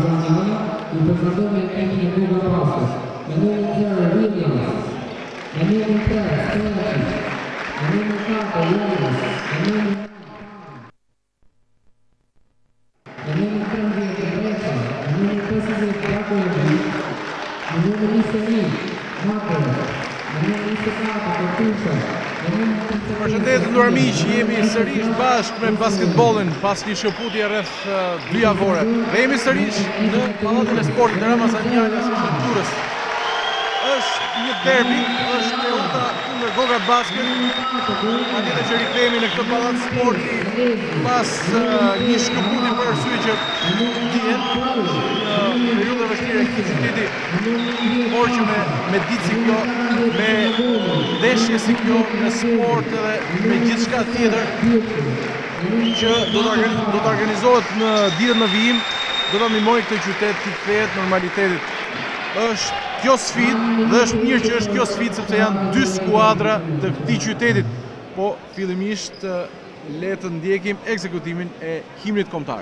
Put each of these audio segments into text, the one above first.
Ramazania i posadowy Emil Guga Pasów. Na numer 0 Williams. Na numer 3 Stankiewicz. Na numer 4 Williams. Na numer 9 na numer 3 Teresa. Na numer 10 Brakovic. Na numer 11 Mater. Na numer 14 Katusha. Përshëndetje të nderuar miq, jemi sërish bashkë me basketbollin pas një shkëputje rreth 2 javore. Dhe jemi sërish në Pallatin e Sportit të Ramazaniales të Durrës. Është një derbi, është Teuta kundër Goga Basket. Atëherë që rikthehemi në këtë pallat sporti pas një shkëputje për arsye që dihen një periudhë e vështirë e këtij qyteti, por që me ditë si kjo, me ndeshje si kjo në sport edhe me gjithçka tjetër që do të organizohet në ditët në vijim, do ta ndihmojë këtë qytet të kthehet normalitetit. Është kjo sfidë dhe është mirë që është kjo sfidë sepse janë 2 skuadra të këtij qytetit. Po fillimisht le të ndjekim ekzekutimin e himnit kombëtar.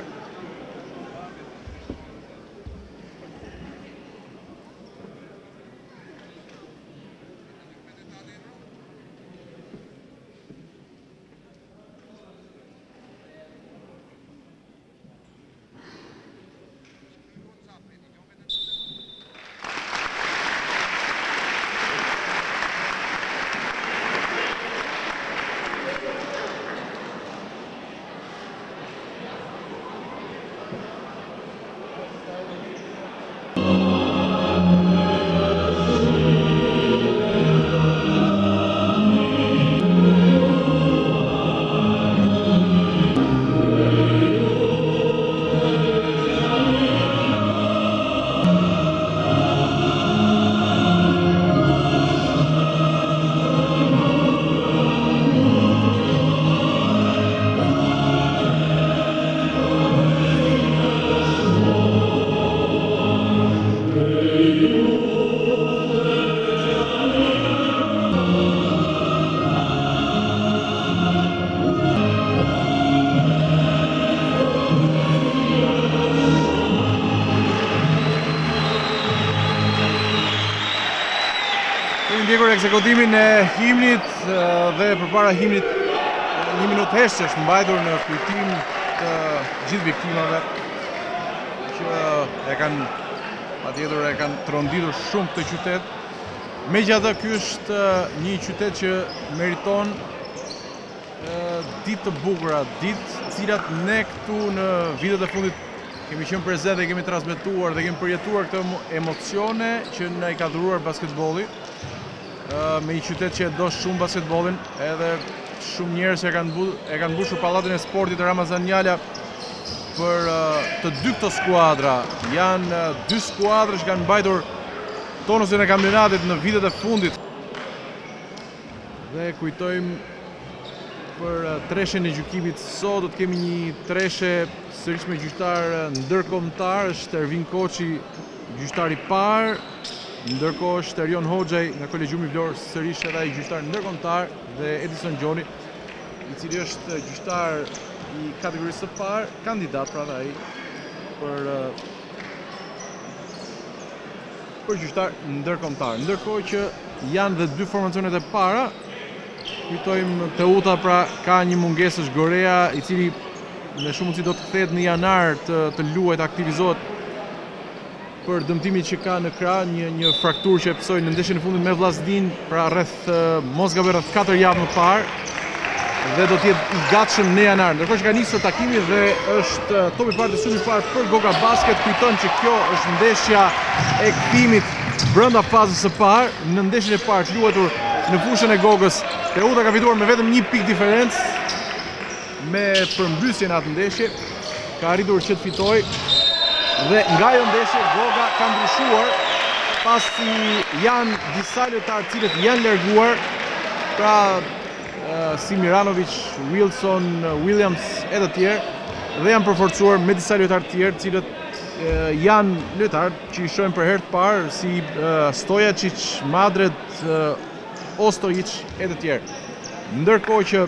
Ndjekur ekzekutimin e himnit dhe përpara himnit një minutë heshtje është mbajtur në kujtim të gjithë viktimave që patjetër e kanë tronditur shumë këtë qytet. Megjithatë, ky është një qytet që meriton ditë të bukura, ditë cilat ne këtu në vitet e fundit kemi qenë prezente dhe kemi transmetuar dhe kemi përjetuar këto emocione që na i ka dhuruar basketbolli. Me një qytet që e do shumë basketbollin, edhe shumë njerëz e kanë mbushur Pallatin e Sportit të Ramazaniales për të dy këto skuadra. Janë 2 skuadra që kanë mbajtur tonusin e kampionatit në vitet e fundit. Dhe kujtojmë për treshen e gjykimit sot, do të kemi një treshe sërish me gjyqtar ndërkombëtar, është Ervin Koçi, gjyqtari i parë. Ndërkohë është Erion Hoxhaj nga Kolegjiumi Vlorë, sërish edhe ai gjyqtar ndërkombëtar, dhe Edison Gjoni, i cili është gjyqtar i kategorisë së parë, kandidat pra dhe ai për gjyqtar ndërkombëtar. Ndërkohë që janë dhe 2 formacionet e para, kujtojmë Teuta pra ka një mungesë është Gorea, i cili me shumë mundësi do të kthehet në janar të luajë, të aktivizohet për dëmtimin që ka në krah, një frakturë që e psoi në ndeshjen e fundit me Vllaznin, pra mos gaboj rreth 4 javë më parë, dhe do të jetë i gatshëm në janar. Ndërkohë që ka nisur takimi dhe është topi i parë të shumë i parë për Goga Basket, kujton që kjo është ndeshja e kthimit brenda fazës së parë. Në ndeshjen e parë që luajtur në fushën e Gogës, Teuta ka fituar me vetëm 1 pikë diferencë me përmbysjen e atë ndeshje, ka arritur që të fitojë. Dhe nga ajo ndeshje Goga ka ndryshuar, pasi janë disa lojtarë cilët janë larguar, pra si Miranovic, Wilson, Williams e të tjerë, dhe janë përforcuar me disa lojtarë tjerë cilët janë lojtarë që i shohin për herë të parë, si Stojačić, Madred, Ostojić e të tjerë. Ndërkohë që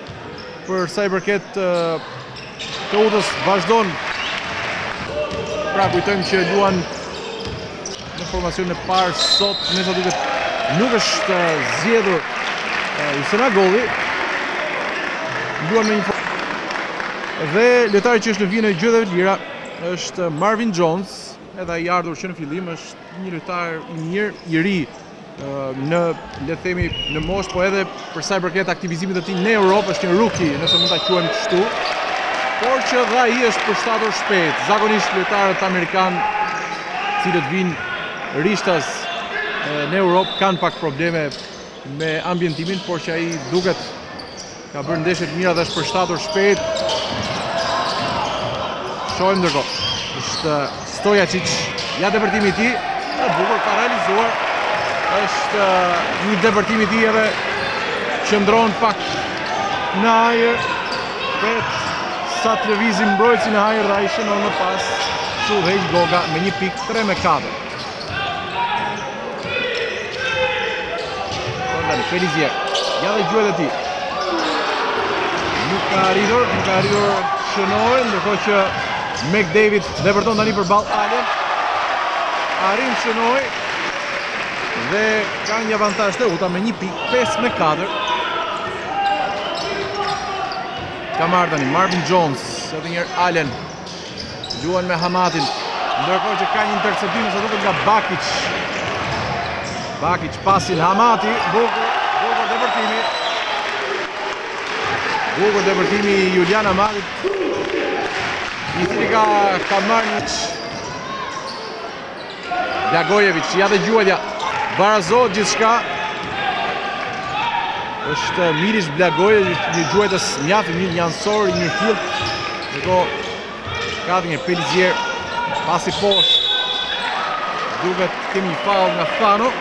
për sa i përket Teutës vazhdon pra kujtojmë që luan në formacionin e parë sot, me sa duket nuk është zgjedhur Hussein Agolli. Luan me një dhe lojtari që është në vijën e gjydheve të lira është Marvin Jones, edhe ai ardhur që në fillim është një lojtar i mirë, i ri në le të themi në moshë, po edhe për sa i përket aktivizimit të tij në Europë është një rookie, nëse mund ta quajmë kështu. Por që dhe ai është përshtatur shpejt. Zakonisht lojtarët amerikanë, cilët vinë rishtas në Europë, kanë pak probleme me ambientimin, por që ai duket ka bërë ndeshje të mira dhe është përshtatur shpejt. Shohim ndërkohë. Është Stojačić, ja depërtimi i tij, e bukur ka realizuar. Është një depërtim i tij edhe qëndron pak në ajër, pret sa të lëvizim mbrojtësi në ajër dhe ai shënon më pas që udhëheq Goga me një pikë 3-4. Felizier, ja dhe gjuhet e tij. Nuk ka arritur shënojë, ndërkohë që McDavid depërton tani përballë Allen. Arrin shënoj dhe ka një avantazh Teuta me një pikë 5-4. Ka marrë tani Marvin Jones, edhe njëherë Allen. Luan me Hamatin, ndërkohë që ka një interceptim sa duket nga Bakic. Bakic pasin Hamati, bukur depërtimi. Bukur depërtimi i Julian Hamatit, i cili ka marrë një Blagojevic, ja dhe gjuhetja, barazohet gjithçka. Është Milish Blagojevic, një gjuhetës mjaft i mirë, një ansor, një filt. Ndërkohë ka një Felizier, pasi poshtë. Duket kemi një faull nga Thano.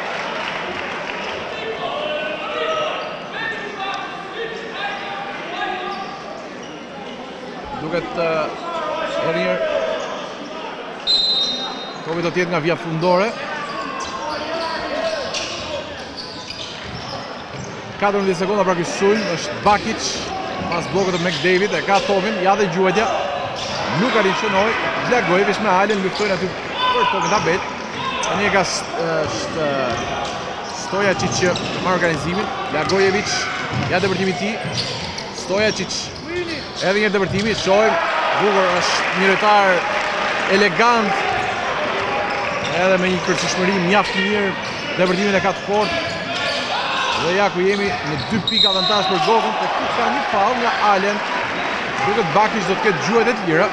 Duket edhe njërë topi do tjetë nga vija fundore. 14 sekonda pra ky sulm është Bakic pas blokut të McDavid, e ka topin, ja dhe gjuhetja. Nuk arrin shënoj, Blagojevic me Allen luftojnë aty për topin tabet. Tani e ka Stojačić që marrë organizimin. Blagojevic, ja depërtimi i tij. Stojačić, edhe një depërtimi, shohim, bukur është një lojtar elegant, edhe me një kërcishmëri mjaft mirë, depërtimin e ka të fortë. Dhe ja ku jemi në 2 pikë avantazh për Gogën, po këtu ka një faull nga Allen. Duket Bakic do të ketë gjuhet e tjera.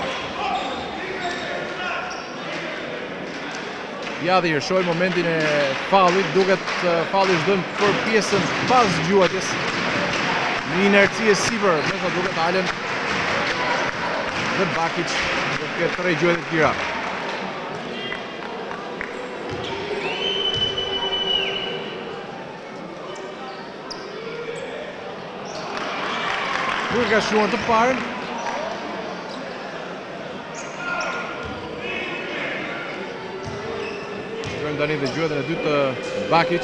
Ja dhe shohim momentin e faullit, duket faulli është dhënë për pjesën pas gjuhetjes. Një inerci e sipër, me sa duket Allen dhe Bakic do të ketë 3 gjuhet e tjera. Nuk ka shruar të parën. Shruajmë tani dhe gjuhetën e dytë të Bakic.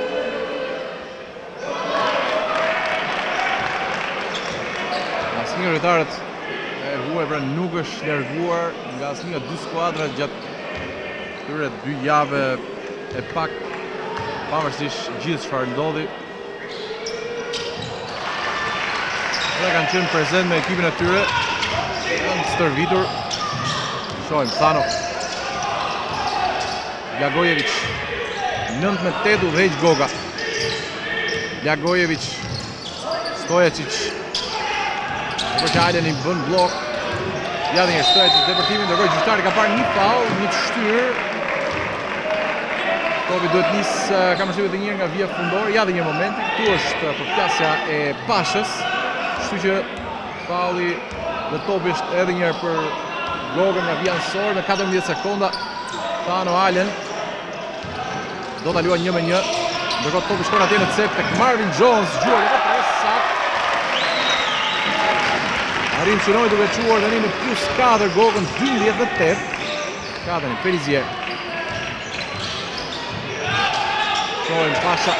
Asnjë lojtarët e huaj pra nuk është larguar nga asnjë nga 2 skuadrat gjatë këtyre 2 jave e pak, pavarësisht gjithë çfarë ndodhi. Ata kanë qenë prezent me ekipin e tyre, kanë stërvitur. Shohim, Thano. Blagojevic, 9-8 udhëheq Goga. Blagojevic, Stojačić. Për që Allen i bën blok. Ja dhe një Stojačić depërtimin, ndërkohë gjyqtari ka parë një faull, një të shtyrë. Topi duhet nisë kamërshtive të njërë nga vija fundore. Ja dhe një momenti, këtu është përplasja e Pashës. Kështu që faulli dhe topi është edhe njërë për Gogën nga vija ansor me 14 sekonda. Thano Allen do ta luajë 1-1. Ndërkohë topi shkon atje në cep tek Marvin Jones, gjuar edhe 3 sakt. Arrin shënoi duke quar tani në +4 Gogën 12-8. Ka tani Felizier. Shohim Pasha.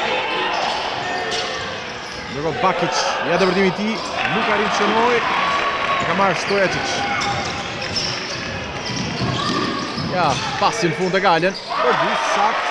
Ndërkohë Bakic, ja depërtimi i tij, nuk arrin shënoi. Ka marrë Stojačić. Ka pasin fund e Galen. Për dy, sakt.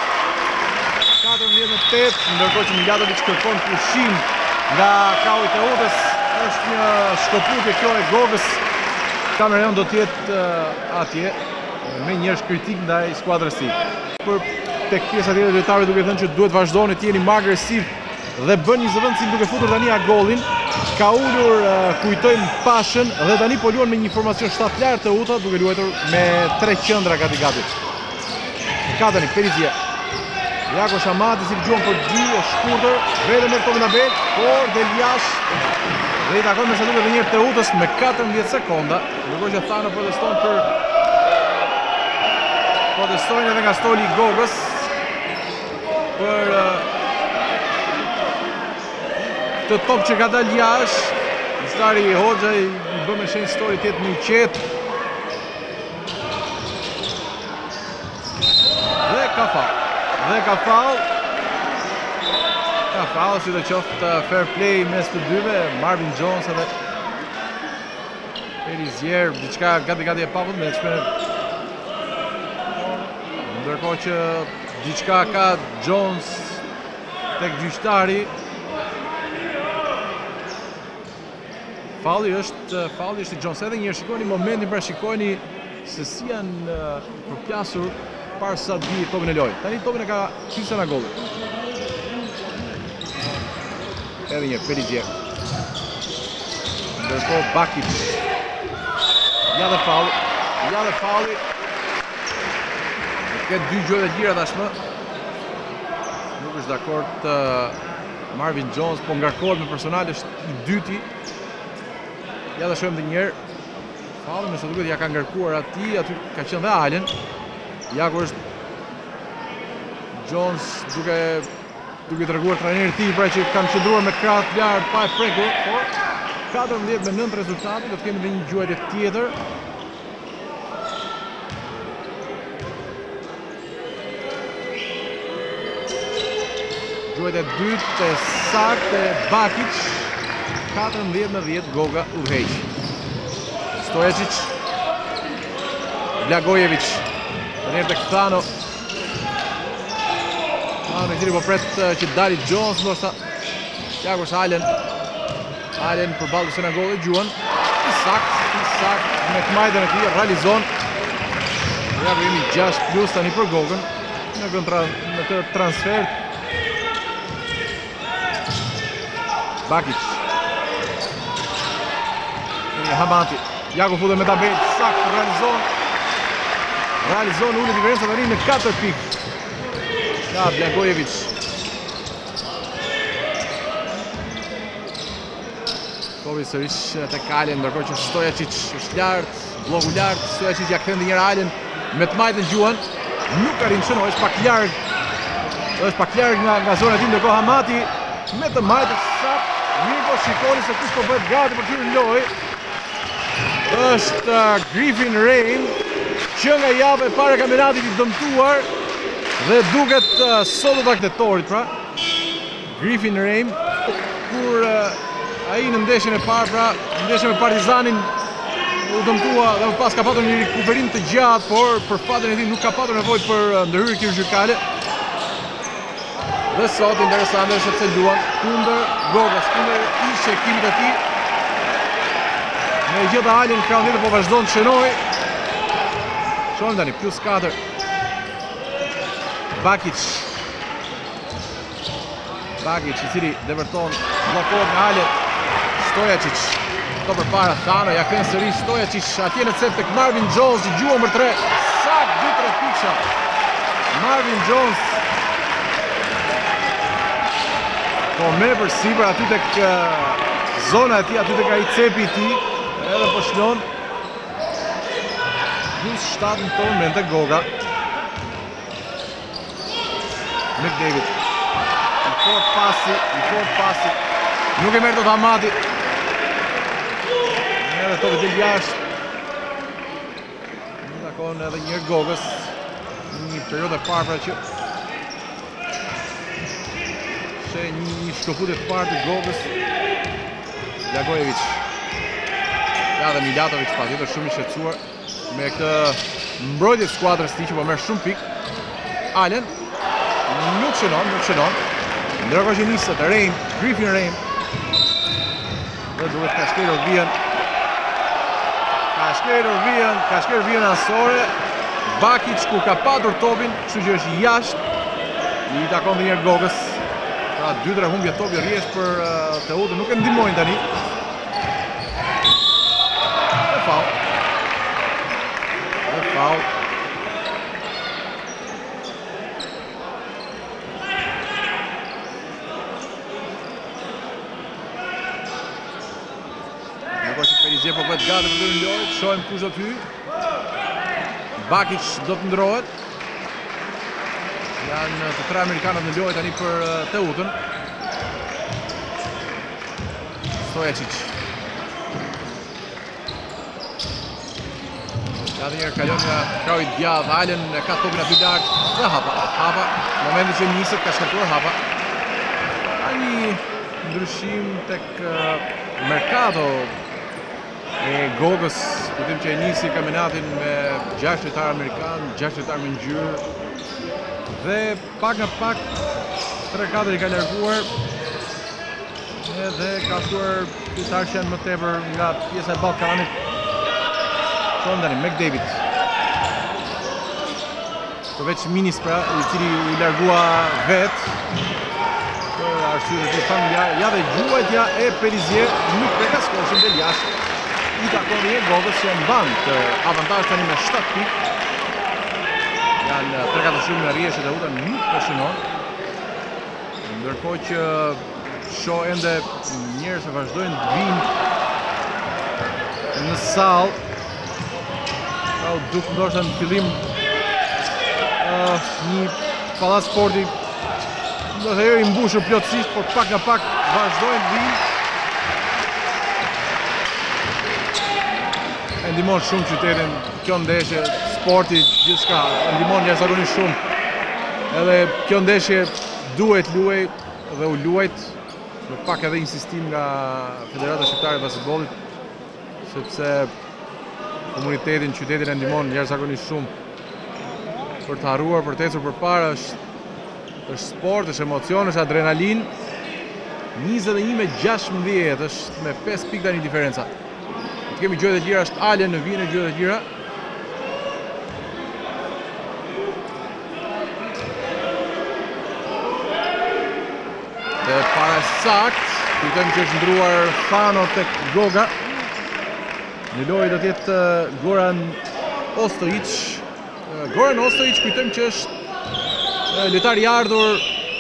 14-8, ndërkohë që Mijatovic kërkon pushim nga Kao i Teutës. Është një shkëputje kjo e Gogës. Kameron do t'jetë atje me njerëz kritik ndaj skuadrës së tij. Për tek pjesa tjetër e lojtarëve duke thënë që duhet vazhdoni të jeni më agresiv dhe bën një zëvendësim duke futur tani golin. Ka ulur, kujtojmë Pashën dhe tani po luan me një formacion shtatlar të Teuta duke luajtur me 3 qendra gati. Ka tani Perizia. Jako Shamati si gjuan për 2 e shkurtër, vetëm me topin abet, por Deljash dhe i takon me sa duket edhe një herë Teutës me 14 sekonda. Ndërkohë që Thano protestojnë edhe nga stoli i Gogës për këtë top që ka dalë jashtë. Stari Hoxha i bë me shenjë stoli tjetë më i qetë. Dhe ka faul. Ka faul si të qoftë fair play mes të dyve, Marvin Jones edhe Perizier, diçka gati e pavëmendshme. Ndërkohë që diçka ka Jones tek gjyqtari. Falli është i Jones. Edhe një herë shikoni momentin, pra shikoni se si janë përplasur parë sa të bie topin e lojë. Tani topin e ka qysa nga golli. Edhe një Perizier. Ndërkohë Bakic. Ja dhe falli. Këtë 2 gjuhë dhe gjira tashmë. Nuk është dakord Marvin Jones, po ngarkohet me personal, është i dyti. Ja dhe shohim dhe njerë. Falli me së duket ja ka ngarkuar aty ka qenë dhe Allen. Ja kur është Jones duke treguar trajnerit tij pra që kanë qëndruar me krahët lart pa e prekur, por 14-9 rezultati, do të kemi edhe një gjuajtje tjetër. Gjuajtja e dytë e saktë e Bakic, 14-10 Goga udhëheq. Stojačić, Blagojević, tani tek Thano. Thano i cili po pret që dali Jones, ndoshta Jakobs Allen përballë se na golli gjuan. I sakt me kmajtën e tij realizon. Ja jemi 6+ tani për Gogën në këtë transfer. Bakic. Hamati. Jako futet me tabel, sakt realizon ulli diferenca tani në 4 pikë. Ka Blagojević. Kovi sërish tek Allen, ndërkohë që Stojačić është lart, bloku lart, Stojačić ja kthen njëra Allen me të majtën gjuan. Nuk arrin të shënojë, është pak larg nga zona e tij, ndërkohë Hamati me të majtën sakt. Mirë po shikoni se kush po bëhet gati për të hyrë lojë. Është Griffin Rain, që nga java e parë e kampionatit i dëmtuar dhe duket sot të aktetorit pra. Griffin Rain, kur ai në ndeshjen e parë, pra ndeshjen me Partizanin u dëmtua dhe më pas ka patur një rikuperim të gjatë, por për fatin e tij nuk ka patur nevojë për ndërhyrje kirurgjikale. Dhe sot interesante sepse luan kundër Gogës, kundër ish ekipit të tij. Me gjitha Allen krahun tjetër po vazhdon të shënoj. Shohim tani +4. Bakic, i cili dëvërton bllokohet nga Allen. Stojačić, to përpara Thano, ja kthen sërish Stojačić atje në cep tek Marvin Jones, i gjuan për 3. Sakt 2-3 pikësha. Marvin Jones po merr për sipër aty tek zona e tij, aty tek ai cepi i tij, edhe po shlon. +7 në tonë me tek Goga. McDavid. I fort pasi. Nuk e merr dot Hamati. Edhe topi del jashtë. Nuk takon edhe një Gogës. Një periudhë e parë pra që një shkëputje të parë të Gogës. Blagojević. Ja dhe Mijatović patjetër shumë i shqetësuar me këtë mbrojtjes skuadrës tij që po merr shumë pikë. Allen nuk shënon. Ndërkohë që niset Griffin Rain. Dhe duhet ka shkelur vijën. Ka shkelur vijën asore. Bakic kur ka patur topin, kështu që është jashtë. I takon dhe njerë Gogës. Pra 2-3 humbje topi rjesht për Teutën, nuk e ndihmojnë tani. Dhe faul. Perizier po bëhet gati për të ndrojë, shohim kush do të hyjë. Bakic do të ndrohet. Janë të tre amerikanët në lojë tani për Teutën. Stojacic. Ja dhe njerë kalon nga krau i djadh, Allen ka topin aty lart dhe hapa. Momentin që nisët ka shkaktuar hapa. Ka një ndryshim tek Mercato e Gogës, kujtim që e nisi kampionatin me 6 lojtarë amerikanë, 6 lojtarë me ngjyrë. Dhe pak nga pak 3-4 i ka larguar. Edhe ka thuar lojtarë që janë më tepër nga pjesa e Ballkanit. Shohim tani McDavid. Përveç Minis pra, i cili u largua vetë për arsye të familjar, ja dhe gjuajtja e Perizier nuk preka skoshën del jashtë. I takon dhe Gogës që mban të avantazh tani me 7 pikë. Janë 3-4 shumë në rjeshet e Teutën nuk përshënon. Ndërkohë që shoh ende njerëz që vazhdojnë të vinë në sallë. Ka u duk ndoshta në fillim një pallat sporti do të i mbushur plotësisht, por pak nga pak vazhdojnë të vinë. E ndihmon shumë qytetin kjo ndeshje, sporti, gjithçka, e ndihmon jashtëzakonisht shumë. Edhe kjo ndeshje duhet luaj dhe u luajt me pak edhe insistim nga Federata Shqiptare e Basketbollit, sepse komunitetin, qytetin e ndihmon jashtëzakonisht shumë për të harruar, për të ecur përpara. Është sport, është emocion, është adrenalin. 21-16 është me 5 pikë tani diferenca. Kemi gjëhet e tjera, është Allen në vijën e gjëhet e tjera. Dhe para sakt, kujtojmë që është ndruar Fano tek Goga. Në lojë do t'jetë Goran Ostojic. Goran Ostojic kujtojmë që është lojtar i ardhur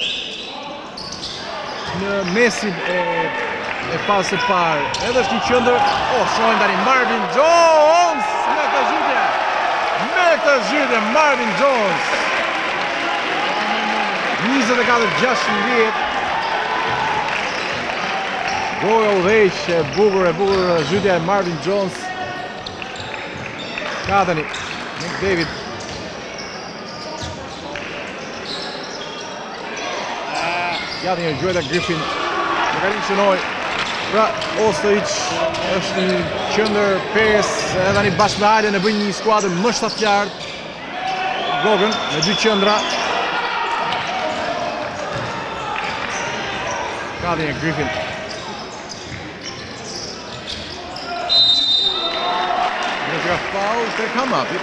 në mesin e fazës së parë. Edhe është një qendër. Shohim tani Marvin Jones me këtë zhytje. Marvin Jones. 24-16. Goja udhëheq e bukur zhytja e Marvin Jones. Ka tani McDavid. Ja dhe një gjuajt e Griffin. Në ka një shënoj. Pra, Ostojic është një qendër pes, edhe tani bashkë me Allen e bëjnë një skuadër më shtatlartë. Gogën me 2 qendra. Ka dhe një Griffin. Në që ka faul, të kam api.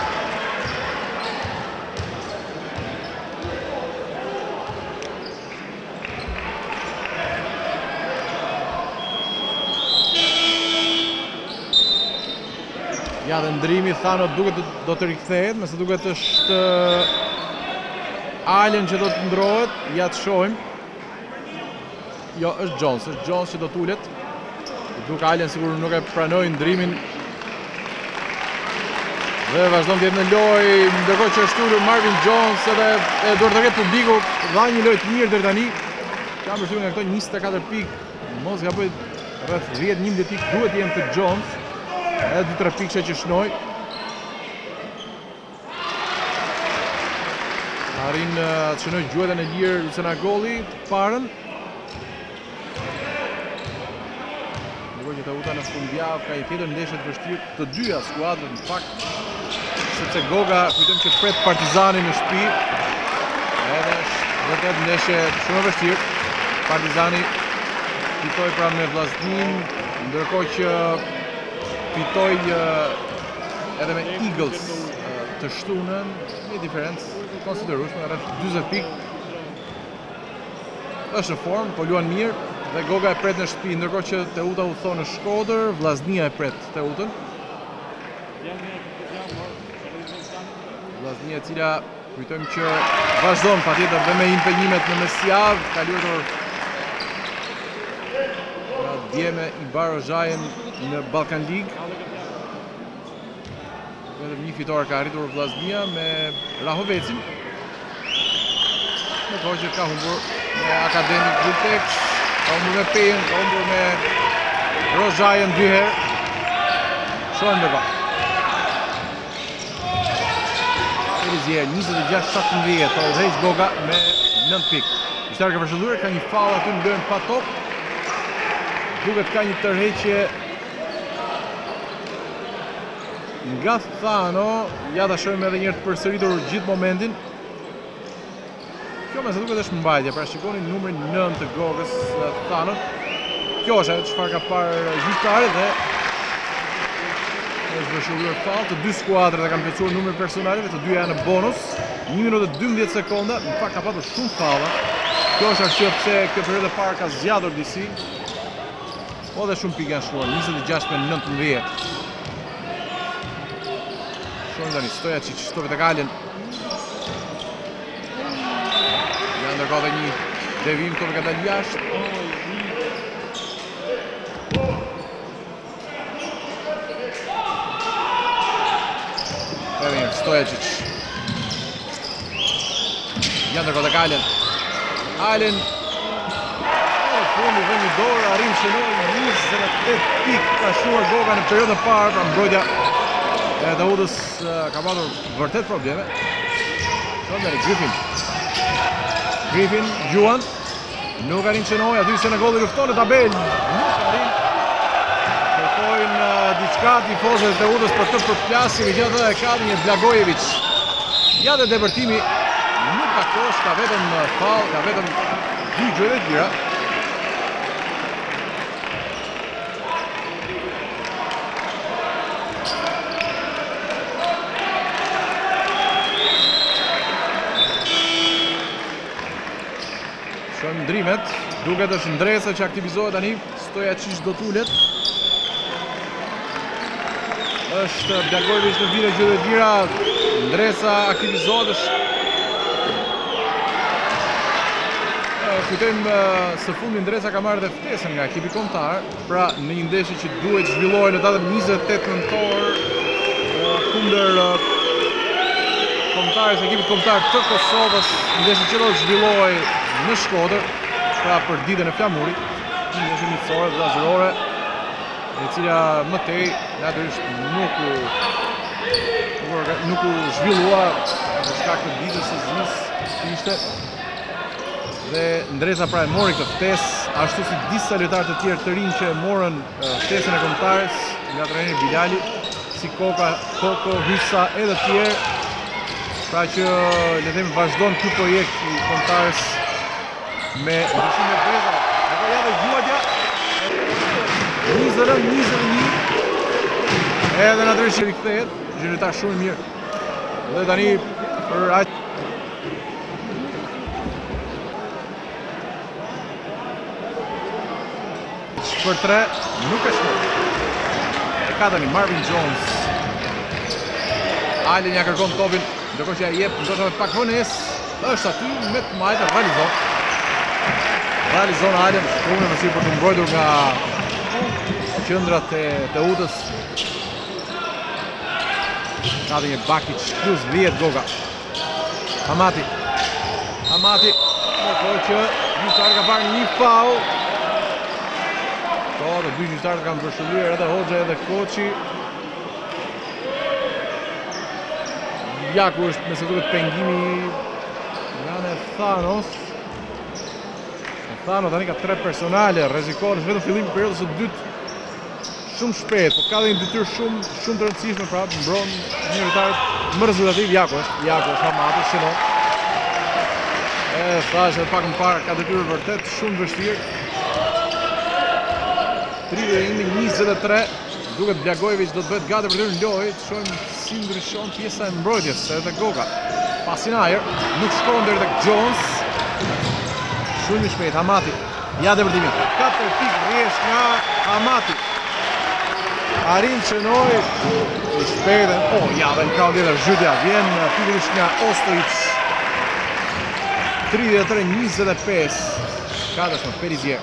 Ja dhe ndrimi, Thano duket do të rikthehet, mëse duket është Allen që do të ndrohet, ja të shohim. Jo, është Jones që do t'ullet. Duke Allen sigur nuk e pranoj ndrimin. Dhe vazhdon t'jetë në lojë, ndërkohë që është ullur Marvin Jones edhe duhet të ketë publiku, dha një lojë të mirë deri tani. Kam përshtypjen nga këto 24 pikë, mos gaboj rreth 10-11 pikë duhet jenë të Jones. Edhe 2-3 pikë që shnoj. Arrin të shënoj gjuhetën e lirë Lucenagolli të parën. Ndërkohë që Teuta në fundjavë ka një tjetër ndeshje të vështirë, të dyja skuadrat në fakt sepse Goga kujtojmë që pret Partizani në shtëpi. Edhe është vërtet ndeshje shumë e vështirë. Partizani fitoi pra me Vllaznin, ndërkohë që fitoi edhe me Eagles të shtunën, një diferencë konsiderueshme, rreth 40 pikë. Është në formë, po luan mirë dhe Goga e pret në shtëpi, ndërkohë që Teuta u thonë në Shkodër, Vllaznia e pret Teutën. Vllaznia e cila kujtojmë që vazhdon patjetër dhe me impenjimet në mesjavë, ka luajtur dje me Ibar Ozhajen në Balkan League. Vetëm një fitore ka arritur Vllaznia me Rahovecin. Në kohë që ka humbur me Akademik Vultex, ka humbur me Pejen, ka humbur me Rozhajen 2 herë. Shohim dhe pa. Elizier, 26-17, pa udhëheq Goga me 9 pikë. Gjyqtari ka përshëlluar, ka një fall aty në lojën pa top. Duket ka një tërheqje nga Thano. Ja ta shohim edhe një herë të përsëritur gjithë momentin. Kjo me se duket është mbajtje, pra shikoni numrin 9 të Gogës, Thano. Kjo është ajo çfarë ka parë gjyqtari dhe është përshëlluar fall. Të dy skuadrat e kanë plotësuar numrin personaleve, të dyja janë në bonus. 1 minutë e 12 sekonda, në fakt ka patur shumë falla. Kjo është arsye pse kjo periudhë e parë ka zgjatur disi. Po dhe shumë pikë janë shkuar, 26-19. Shohim tani Stojačić, topet e kalën. Ja ndërkohë dhe një devim, topi ka dalë jashtë. Edhe një Stojačić. Ja ndërkohë dhe kalën. Alen fundi dhe një dorë, arrim shënoj 28 pikë ka shuar Goga në periudhën e parë, pra mbrojtja e Teutës ka patur vërtet probleme. Shohim tani Griffin, Gjuan, nuk arrin shënoj, aty se në golli lufton në tabel, nuk arrin. Kërkojnë diçka tifozët e Teutës për të përplasje, megjithatë e ka një Blagojević. Ja dhe depërtimi nuk ka kosh, ka vetëm fall, ka vetëm 2 gjëra të tjera. Shohim ndrimet, duket është Ndresa që aktivizohet tani, Stojačić do t'ulet. Është Blagojević në vire gjë të tjera, Ndresa aktivizohet, është kujtojmë së fundi Ndresa ka marrë dhe ftesën nga ekipi kombëtar, pra në një ndeshje që duhet zhvillohej në datën 28 nëntor kundër kombëtarës së ekipit kombëtar të Kosovës, ndeshje që do të zhvillohej në Shkodër, pra për ditën e flamurit, një ndeshje miqësore dhe zërore, e cila mëtej natyrisht nuk u zhvillua për shkak të ditës së znis ishte. Dhe Ndresa pra e mori këtë ftesë, ashtu si disa lojtarë të tjerë të rinj që morën ftesën e kombëtarës nga trajneri Bilali, si Koko, Hysa edhe të tjerë. Pra që le të themi vazhdon ky projekt i kombëtarës me ndryshime brezave. Apo ja dhe gjuatja 21. Edhe natyrisht rikthehet, gjyqtar shumë i mirë. Dhe tani për aq për 3, nuk e shkoj. E ka tani Marvin Jones. Alen ja kërkon topin, ndërkohë që ja jep ndoshta me pak vonesë, është aty me të majtë realizon. Realizon Alen, shumë e vështirë për të mbrojtur nga qendrat e Teutës. Ka dhe një Bakić plus 10 Goga. Hamati, ndërkohë që gjyqtari ka parë një faul. Po, dhe dy gjyqtarët kanë përshëlluar edhe Hoxha edhe Koçi. Ja ku është me se duket pengimi nga në Thanos. Thano tani ka 3 personale, rrezikon, është vetëm fillimi i periudhës së dytë. shumë shpejt, po ka dhe një detyrë shumë të rëndësishme, pra mbron një lojtar më rezultativ. Jako është Hamati, shënon. Thash edhe pak më parë, ka detyrë vërtet shumë vështirë. 31-23, duket Blagojevic do të bëhet gati për të hyrë në lojë, të shohim si ndryshon pjesa e mbrojtjes edhe Goga. Pasin ajër, nuk shkon deri tek Jones. Shumë i shpejt Hamati. Ja depërtimin. 4 pikë rresht nga Hamati. Arin Çenoj i shpejtë. Ja dhe në krahun tjetër zhytja vjen pikërisht nga Ostojic. 33-25. Katësh me Perizier.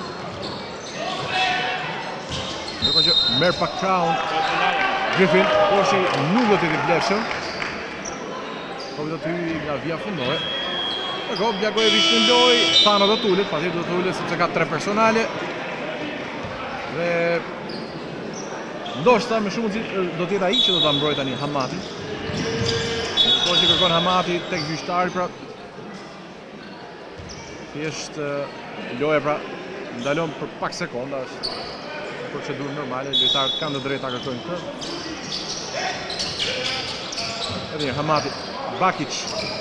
Ndërkohë që merr pak krahun Griffin, por si nuk do të vlefshëm. Po do të hyj nga via fundore. Ndërkohë Blagojevic në lojë, Thano do të ulet, patjetër do të ulet sepse ka 3 personale. Dhe ndoshta me shumë do të jetë ai që do ta mbrojë tani Hamatin. Po që kërkon Hamati tek gjyqtari, pra thjesht loja pra ndalon për pak sekonda, është procedurë normale, lojtarët kanë të drejtë ta kërkojnë këtë. Edhe një Hamati, Bakic.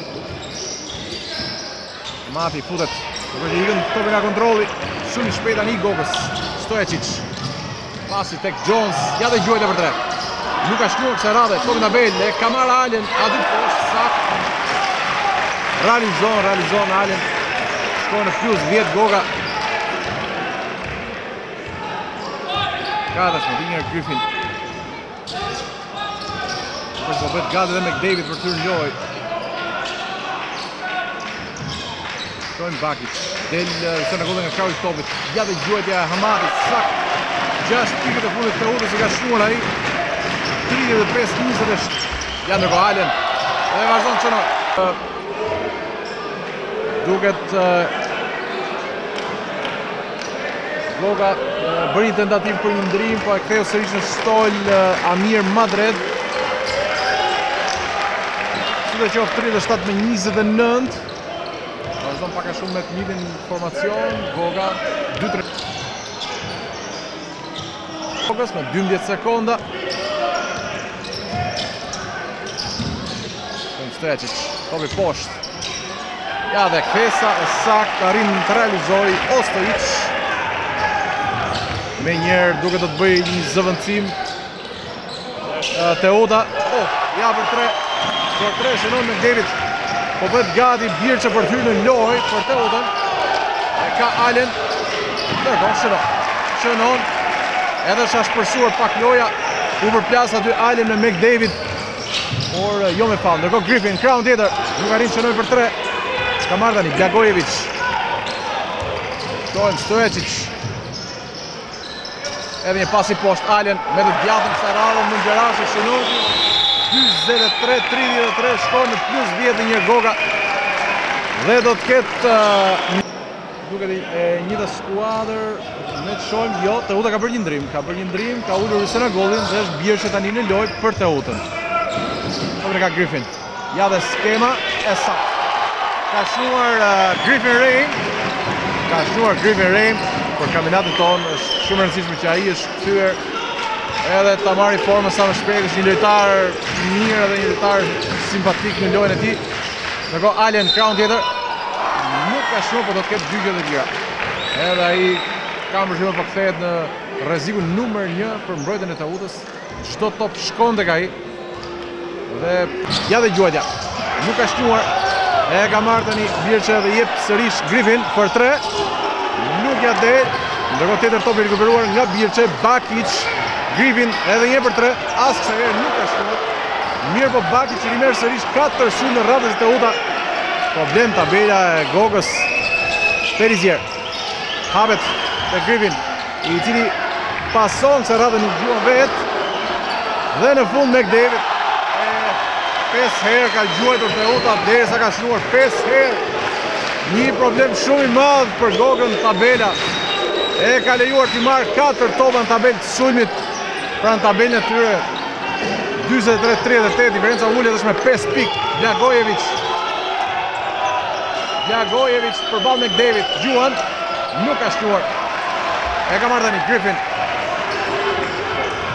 Hamati futet, duke që ikën tope nga kontrolli, shumë i shpejt tani Gogës. Stojecic. Pasi tek Jones, ja dhe gjuajt e për 3. Nuk ka shkruar kësa radhe, topi në bel, e ka marrë Allen, aty poshtë, sakt. Realizon Allen. Shkoj në plus 10 Goga. Katësh me Dinger Griffin. Kështë do bëhet gati dhe McDavid për të hyrë në lojë. Shkojnë Bakic. Del së në kodhe nga krahu i topit. Ja dhe gjuajtja Hamatit, sakt. 6 pikët e fundit të udhës i ka shnuar ai. 35-26. Ja ndërkohë Allen. Edhe vazhdon Çenoj. Duket Goga bëri tentativë për një ndrim, po e ktheu sërish në stol Amir Madred. Si do qoftë 37-29. Vazhdon pak a shumë me të njëjtin formacion. Goga 2-3. Gogës me 12 sekonda. Stojecic, topi poshtë. Ja dhe kthesa e sakt arrin të realizoj Ostojic. Me njerë duke do të bëj një zëvendësim Teuta. Ja për 3. Për 3 shënon McDavid. Po bëhet gati Birçe për të hyrë në lojë për Teutën. E ka Allen. Ndërkohë shënon. Edhe është shpërsuar pak loja. U përplas aty Allen me McDavid. Por jo me faull. Ndërkohë Griffin, krahun tjetër. Nuk arrin shënoj për 3. Ka marrë tani Blagojevic. Shkojnë Stojecic. Edhe një pasi poshtë Allen me të djatën kësa radhën në Gjerashe shënon. 23-33 shkojnë në plus 10 një Goga. Dhe do të ketë duket e njëta skuadër me të shojmë, jo, Teuta ka bërë një ndrim, ka ullur Rusena Gollin dhe është Birçe tani në lojë për Teutën. Topin ka Griffin. Ja dhe skema e sakt. Ka shnuar Griffin Rain për kampionatin tonë, është shumë rëndësishme që ai është kthyer edhe ta marrë formën sa më shpejt, është një lojtar mirë edhe një lojtar simpatik në lojën e tij. Ndërkohë Allen krahun tjetër nuk ka shnuar, po do të ketë gjyqje të tjera. Edhe ai ka përshtypjen po kthehet në rrezikun numër 1 për mbrojtjen e Teutës. Çdo top shkon tek ai. Dhe ja dhe gjuajtja. Nuk ka shnuar. E ka marrë tani Birçe dhe jep sërish Griffin për 3. Nuk ja del. Ndërkohë tjetër topi rikuperuar nga Birçe, Bakic. Griffin edhe një për 3. As kësaj herë nuk ka shnuar. Mirë po Bakic i merr sërish 4 sy në rradhën e Teuta. Problem tabela e Gogës. Perizier. Hapet te Griffin, i cili pason se rradhën nuk gjuan vet. Dhe në fund McDavid. 5 herë ka gjuajtur Teuta derisa ka shnuar 5 herë. Një problem shumë i madh për Gogën tabela. E ka lejuar të marrë 4 topa në tabelë të sulmit. Pra në tabelën e tyre 43-38, diferenca ullet është me 5 pikë. Blagojevic përballë McDavid, gjuan, nuk ka shnuar. E ka marrë tani Griffin.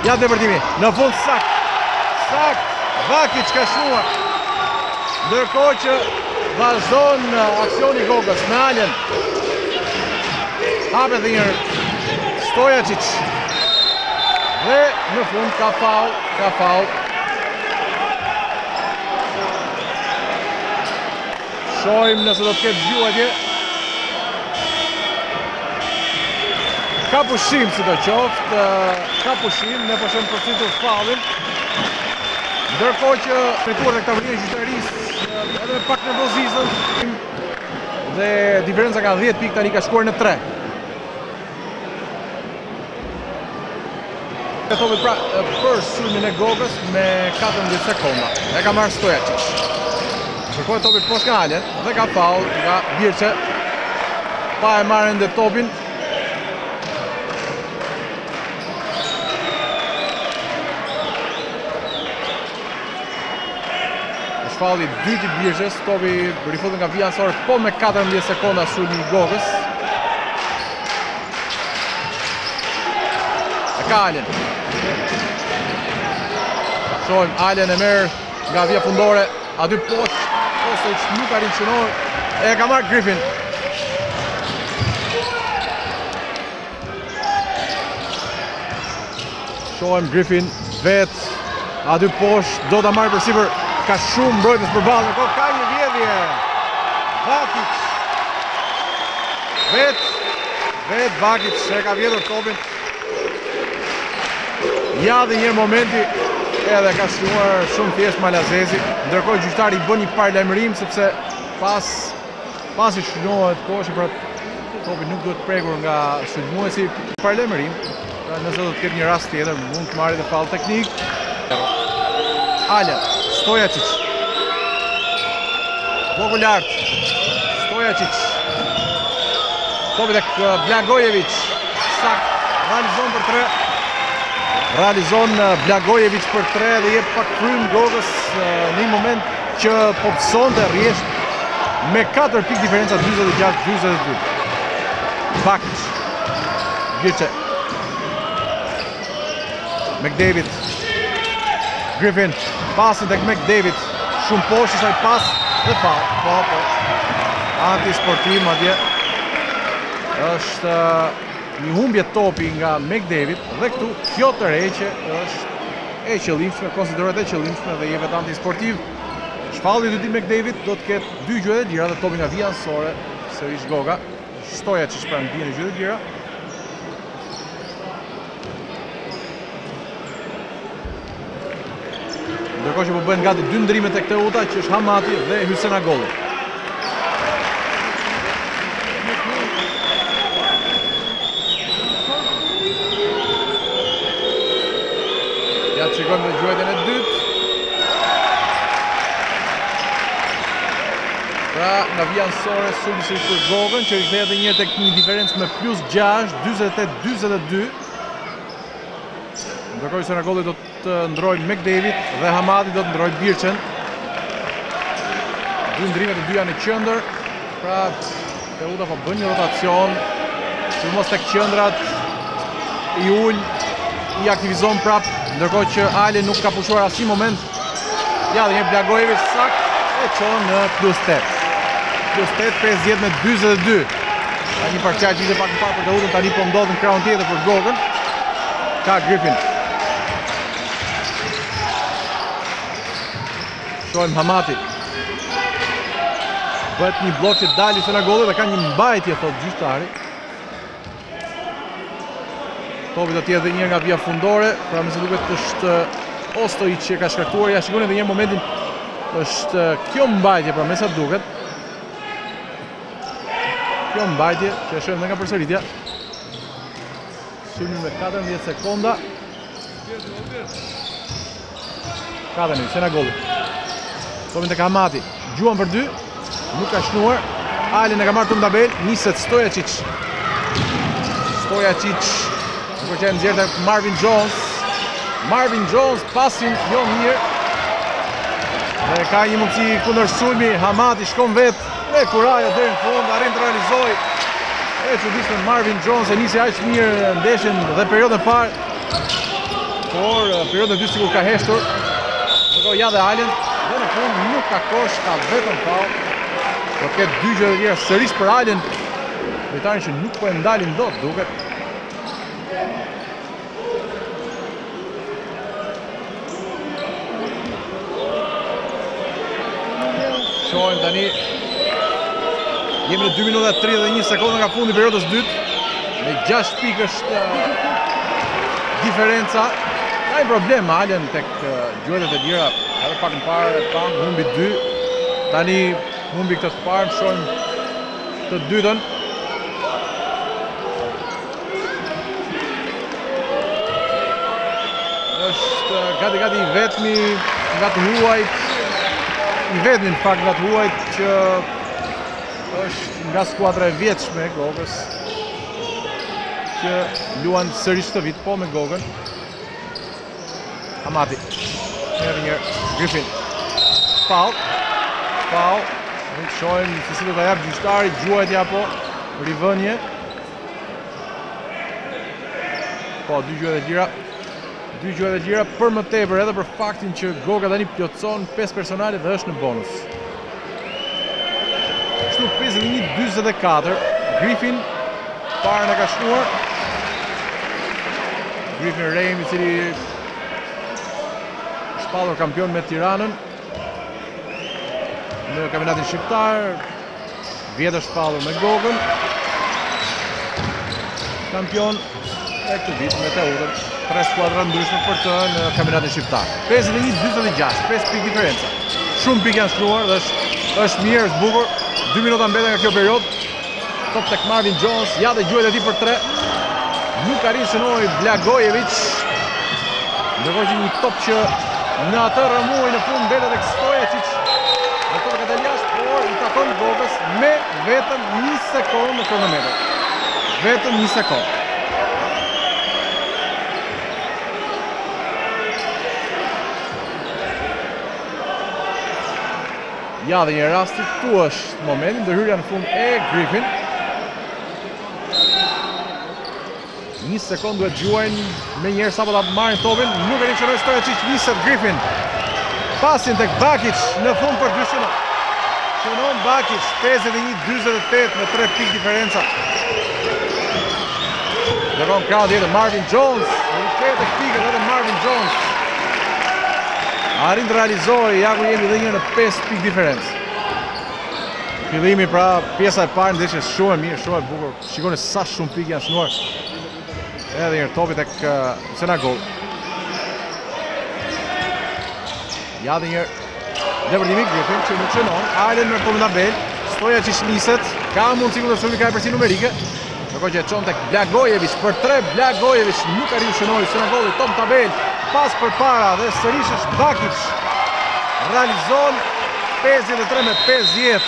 Ja ndërtimi, në fund sakt. Sakt, Vakic ka shnuar. Ndërkohë që vazhdon aksioni Gogës me Alen. Hape dhe njërë Stojačić. Dhe në fund ka faul. Shojmë nëse do të ketë gjuajtje. Ka pushim si do qoftë, ka pushim, ne përshëm përcitur faulin. Ndërkohë që fituar dhe këta vëllë gjyqtarisë edhe me pak nervozizëm dhe diferenca ka 10 pikë tani ka shkuar në 3. Topit pra për sulmin e Gogës me 14 sekonda. E ka marrë Stojačić. Kërkoj topit poshtë nga Alen dhe ka faul nga Birçe. Pa e marrën dhe topin. Fauli dyti Birçes, topi rifutën nga vija ansore, po me 14 sekonda sulmi i Gogës. E ka Alen. Shohim, Alen e merr nga vija fundore, aty poshtë, Kostović nuk arrin çunor, e ka marrë Griffin. Shohim Griffin vet, aty poshtë, do ta marrë përsipër. Ka shumë mbrojtës për balë, në kohë ka një vjedhje. Vakic. Vet Vakic e ka vjedhur topin. Ja dhe një momenti edhe ka shnuar shumë thjesht Malazezi. Ndërkohë gjyqtari i bën një paralajmërim sepse pasi shnohet koshi pra topi nuk duhet prekur nga sulmuesi. Paralajmërim, pra nëse do të ketë një rast tjetër mund të marrë dhe faull teknik. Alen. Stojačić. Bloku lartë. Stojačić. Topi tek Blagojević. Sakt. Realizon për 3. Realizon Blagojević për 3 dhe jep pak frym Gogës në një moment që po pësonte rjesht me 4 pikë diferenca 26-22. Vakic. Birçe. McDavid. Griffin, pasin tek McDavid, shumë poshtë saj pas dhe faul. Po. Antisportiv madje. Është një humbje topi nga McDavid dhe këtu kjo tërheqje është e qëllimshme, konsiderohet e qëllimshme dhe jepet antisportiv. Shpalli dyti McDavid do të ketë 2 gjuhë të lira dhe topi nga vija ansore, sërish Goga. Stojačić pra në bie në gjuhë të lira. Ndërkohë që po bëhen gati 2 ndrime tek Teuta, që është Hamati dhe Hysenagolli. Ja të shikojmë dhe gjuajtjen e dytë. Pra nga vija ansore sulmi për Gogën, që rikthehet edhe një herë tek një diferencë me +6, 48-42. Ndërkohë Hysenagolli do të ndroj McDavid dhe Hamati do të ndroj Birçen. 2 ndrimet e dyja në qendër. Pra Teuta po bën një rotacion. Sidomos tek qendrat i ul i aktivizon prap, ndërkohë që Alen nuk ka pushuar asnjë moment. Ja dhe një Blagojević sakt e çon në +8. +8 50-42. Ka një parçaj që ishte pak më parë për Teutën, tani po ndodh në krahun tjetër për Gogën. Ka Griffin. Shohim Hamati. Bëhet një blok që dalë Hysenagolli dhe ka një mbajtje, thot gjyqtari. Topi do t'jetë dhe një nga vija fundore, pra me se duket është Ostojić që ka shkaktuar, ja shikoni edhe një momentin, është kjo mbajtje, pra me sa duket. Kjo mbajtje, që e shohim dhe nga përsëritja. Sulmi me 14 sekonda. Ka dhe një, Hysenagolli. Topin tek Hamati, gjuan për 2, nuk ka shnuar. Alen e ka marrë tabel, niset Stojačić. Stojačić, nuk që e nxjerrë Marvin Jones. Marvin Jones, pasin jo mirë. Dhe ka një mundësi kundër sulmi, Hamati shkon vetë, dhe kurajo deri në fund, arrin të realizoj. E çuditshme Marvin Jones e nisi aq mirë ndeshjen dhe periudhën e parë. por periodën e dytë sikur ka heshtur. Ndërkohë ja dhe Alen dhe në fund nuk ka kosh, ka vetëm faull. Do ketë 2 gjë të tjera sërish për Alen, lojtarin që nuk po e ndalin dot duket. Shohim tani. Jemi në 2 minuta 31 sekonda nga fundi i periudhës dytë. Me 6 pikë është diferenca. Ka një problem Alen tek gjuetet e lira. Edhe pak më parë humbi 2. Tani humbi këtë të parë, shohim të dytën. Është gati i vetmi nga të huajt. I vetmi në fakt nga të huajt që është nga skuadra e vjetshme e Gogës që luan sërish të vit, po me Gogën. Amati. Edhe njërë, Griffin. Foul. Nuk shohim se si do ta jap gjyqtari, gjuajtja apo rivënje. Po, 2 gjuajt e lira. 2 gjuajt e lira për më tepër edhe për faktin që Goga tani plotson 5 personale dhe është në bonus. Kështu 51-44. Griffin parën e ka shtuar. Griffin Rejm i cili shpallur kampion me Tiranën në kampionatin shqiptar. Vjetër shpallur me Gogën. Kampion e këtë vit me Teutën. 3 skuadra ndryshme për të në kampionatin shqiptar. 51-46, 5 pikë diferenca. Shumë pikë janë shkruar dhe është mirë, është bukur. 2 minuta mbeten nga kjo periudhë. Top tek Marvin Jones, ja dhe gjuajt e tij për 3. Nuk arrin shënoi Blagojevic. Ndërkohë që një top që në atë rëmuj në fund mbetet tek Stojačić. Në topë ka dalë jashtë, por i takon Gogës me vetëm 1 sekondë në kronometër. Vetëm 1 sekondë. Ja dhe një rasti, këtu është momentin, ndërhyrja në fund e Griffin. 1 sekundë duhet gjuajnë me njerë sapo ta marrin topin, nuk e rikshëroj Stojačić, niset Griffin. Pasin tek Bakic në fund për 2 shënon. Shënon Bakic, 51-48 me 3 pikë diferenca. Dërgon krahun tjetër Marvin Jones, rikthehet tek pikët edhe Marvin Jones. Arrin të realizoj, ja ku jemi dhe një në 5 pikë diferencë. Fillimi pra pjesa e parë ndeshje shumë e mirë, shumë e bukur. Shikoni sa shumë pikë janë shënuar. Edhe një topi tek Senagol. Ja dhe një depërtimi Griffin që nuk shënon. Alen në përmë tabel. Stojačić niset. Ka mundësi kundër shumë ka e përsi numerike. Ndërkohë që e çon tek Blagojevic për 3. Blagojevic nuk arrin shënoi Senagolli top tabel. Pas për para dhe sërish është Bakic. Realizon 53 me 50.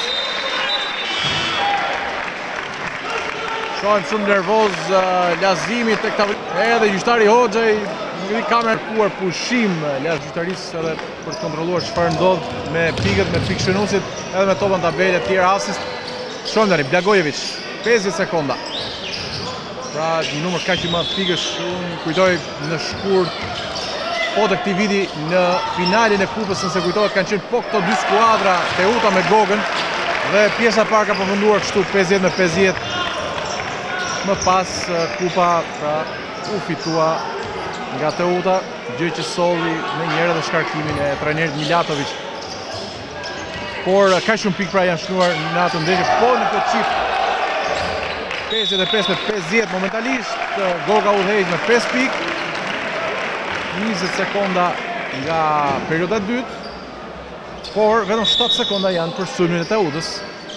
Shohem shumë nervoz Lazimi tek tavolinë. Edhe gjyqtari Hoxha i kamerë kuar pushim las gjyqtarisë edhe për të kontrolluar çfarë ndodh me pikët, me pikshënuesit, edhe me topën tabele të tjera asist. Shohem tani Blagojevic 50 sekonda. Pra një numër kaq i madh pikësh, unë kujtoj në shkurt po të këtij viti në finalin e kupës, nëse kujtohet, kanë qenë po këto 2 skuadra, Teuta me Gogën, dhe pjesa e parë ka përfunduar kështu 50 me 50. Më pas kupa pra u fitua nga Teuta, gjë që solli me njëherë edhe shkarkimin e trajnerit Milatovic. Por ka shumë pikë pra janë shnuar në atë ndeshje, po në këtë çift 55 me 50 momentalisht Goga udhëheq me 5 pikë. 20 sekonda nga periudha e dytë, por vetëm 7 sekonda janë për sulmin e Teutës.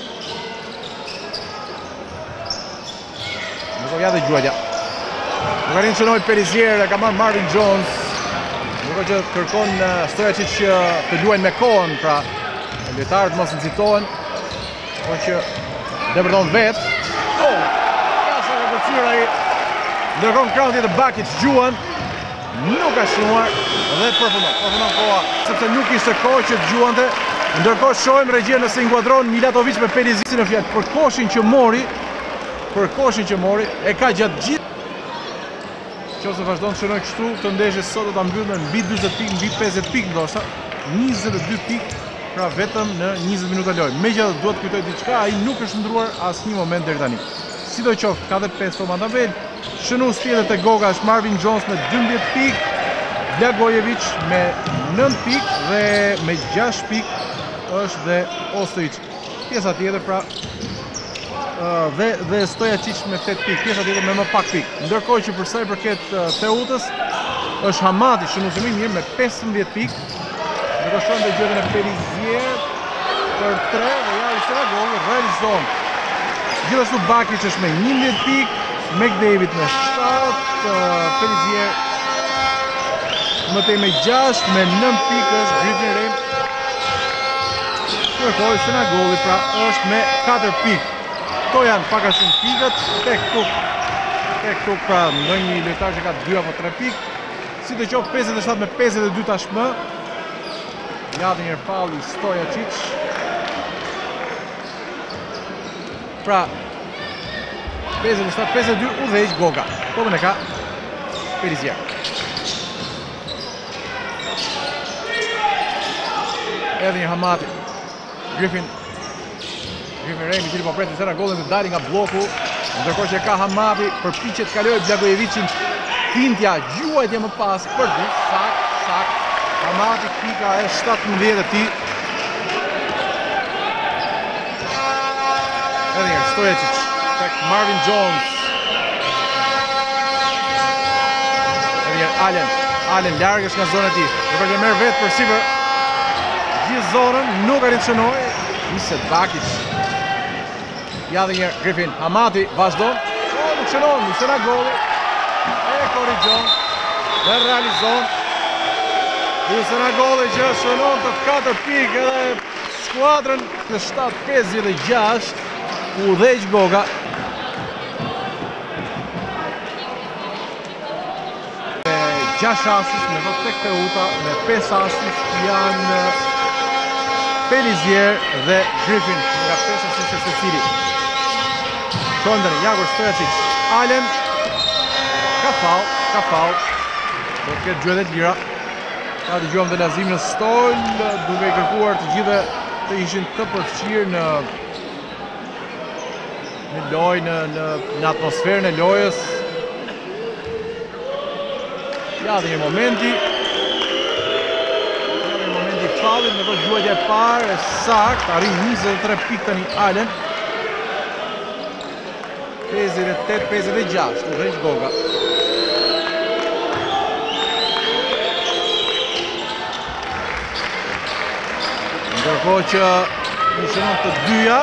Ndërkohë ja dhe gjuajtja. Nuk arrin të shënoj Perizier, ka marrë Marvin Jones. Ndërkohë që kërkon Stojačić që të luajnë me kohën, pra lojtarët mos nxitohen. Po që depërton vetë. Ja sa ka përcyer ai. Ndërkohë krahun tjetër Bakic gjuan. Nuk ka shënuar dhe përfundon koha, sepse nuk ishte kohë që të gjuante. Ndërkohë shohim regjia nëse inkuadron Milatovic me Perizic në fjalë për koshin që mori, e ka gjatë gjithë. Nëse vazhdon të shënoj kështu, këtë ndeshje sot do ta mbyllë mbi 40 pikë, mbi 50 pikë ndoshta, 22 pikë, pra vetëm në 20 minuta lojë. Megjithatë duhet të kujtoj diçka, ai nuk është ndruar asnjë moment deri tani. Sidoqoftë, ka dhe 5 toma tabel. Shënues tjetër te Goga është Marvin Jones me 12 pikë, Blagojevic me 9 pikë dhe me 6 pikë është dhe Ostojic. Pjesa tjetër pra dhe Stojačić me 8 pikë, pjesa tjetër me më pak pikë. Ndërkohë që për sa i përket Teutës, është Hamati shënuesi më i mirë me 15 pikë. Ne shkojmë te gjuhën e Perizier për 3 dhe ja i sera gol realizon. Gjithashtu Bakic është me 11 pikë, McDavid me 7, Perizier më tej me 6, me 9 pikë është Griffin Ray. Ndërkohë Senagoli pra është me 4 pikë. Këto janë pak a shumë pikët, tek tuk pra ndonjë lojtar që ka 2 apo 3 pikë. Sidoqoftë 57 me 52 tashmë. Ja dhe njërë falli Stojačić. Pra 57-52 udhëheq Goga. Topën e ka Perizier. Edhe një Hamati. Griffin Ray mi cili po pret sera golin të dalin nga bloku. Ndërkohë që ka Hamati përpiqet të kalojë Blagojevicin. Fintja, gjuajtje më pas për dy, sakt. Hamati pika e 17 e tij. Edhe një Stojačić tek Marvin Jones. Edhe një Allen largësh nga zona e tij. Ndërkohë që merr vetë për sipër gjithë zonën, nuk arrit të shënojë. Niset Bakic. Ja dhe një Griffin, Hamati vazhdon, nuk shënon, nuk shëna goli, e korrigjon dhe realizon. Nuk shëna goli që shënon të 4 pikë edhe skuadrën në 7-56, udhëheq Goga. Me 6 asist me thot tek Teuta, me 5 asist janë Perizier dhe Griffin nga 5 asiste secili. Shondër, Jagor Stojačić, Allen, ka fall, do të ketë gjuhët e lira. Ta të gjuhëm dhe Lazim në stol, duke i kërkuar të gjithë të ishin të përfshirë në lojë, në atmosferën e lojës. Ja dhe një momenti fallit, në këtë gjuhët e parë, sakt, arrin 23 pikë tani Allen. 58-56, udhëheq Goga. Ndërkohë që një shënon të dyja.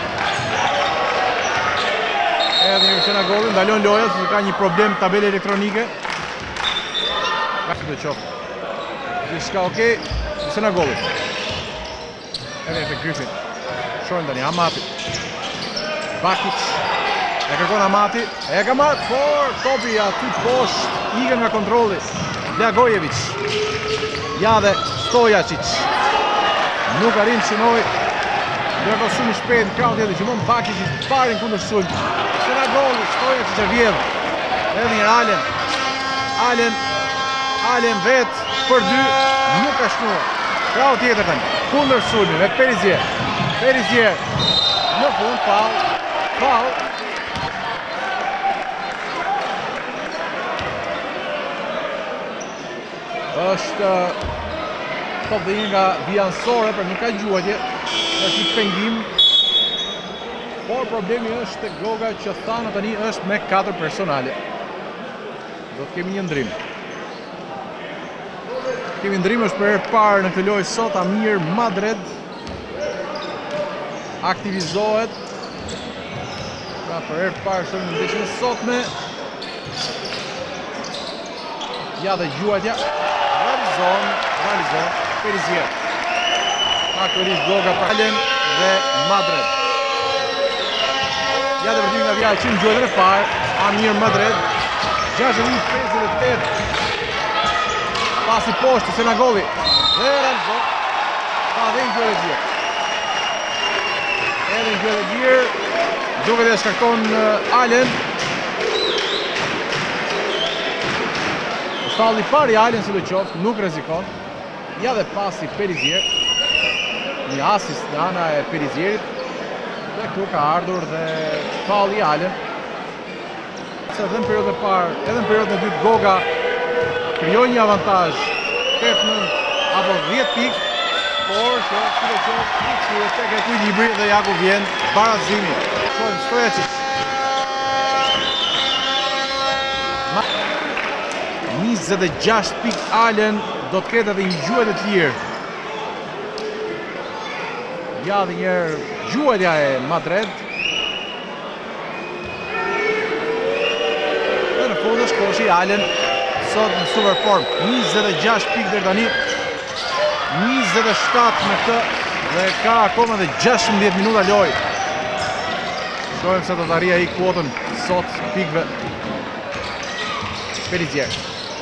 Edhe një shëna golin, ndalon loja, se ka një problem tabele elektronike. Ka që të qofë. Gjithë okej, një shëna golin. Edhe e Griffin. Shojnë tani, Hamati. Bakic. E kërkon Hamati, e ka marrë, por topi aty poshtë, ikën nga kontrolli. Blagojevic. Ja dhe Stojačić. Nuk arrin shënoj. Ndërkohë shumë i shpejt në krahun tjetër që mon Bakic i parin kundër sulm. Sena gol, Stojačić e vjedh. Edhe një Allen vet për 2, nuk ka shnuar. Krahu tjetër tani, kundër sulmi me Perizier. Perizier në fund foul. Është top dhe një nga vijansore, për nuk ka gjuajtje, është një pengim. Por problemi është të Goga që thanë tani është me 4 personale. Do të kemi një ndrim. Kemi ndrim është për herë parë në këtë lojë sot, Amir Madred aktivizohet. Pra për herë parë shumë në ndeshjen e sotme. Ja dhe gjuajtja. Realizon Perizier. Aktualisht Goga për Allen dhe Madred. Ja dhe vërtim nga vja që në gjuajtën e parë, Amir Madred. 61-58. Pasi poshtë, Senagoli. Dhe realizon. Ka dhe në gjuajtën e lirë. Edhe në gjuajtën e lirë. Duke dhe shkakton Allen. falli parë i Allen si do qoftë, nuk rrezikon. Ja dhe pasi Perizier. Një asist nga ana e Perizierit. Dhe këtu ka ardhur dhe falli i Allen. Se edhe në periudhën e parë, edhe në periudhën e dytë Goga krijoi një avantazh 8-9 apo 10 pikë, por që si do qoftë, tek ekuilibri dhe ja ku vjen barazimi. Shohim Stojecic. 26 pikë Allen, do të ketë edhe një gjuhët e të lirë. Ja dhe njerë gjuhëtja e Madrid. Dhe në fundë shkoshi Allen sot në super form. 26 pikë deri tani. 27 me këtë dhe ka akoma dhe 16 minuta lojë. Shohim se do të arrijë ai kuotën sot pikëve. Perizier.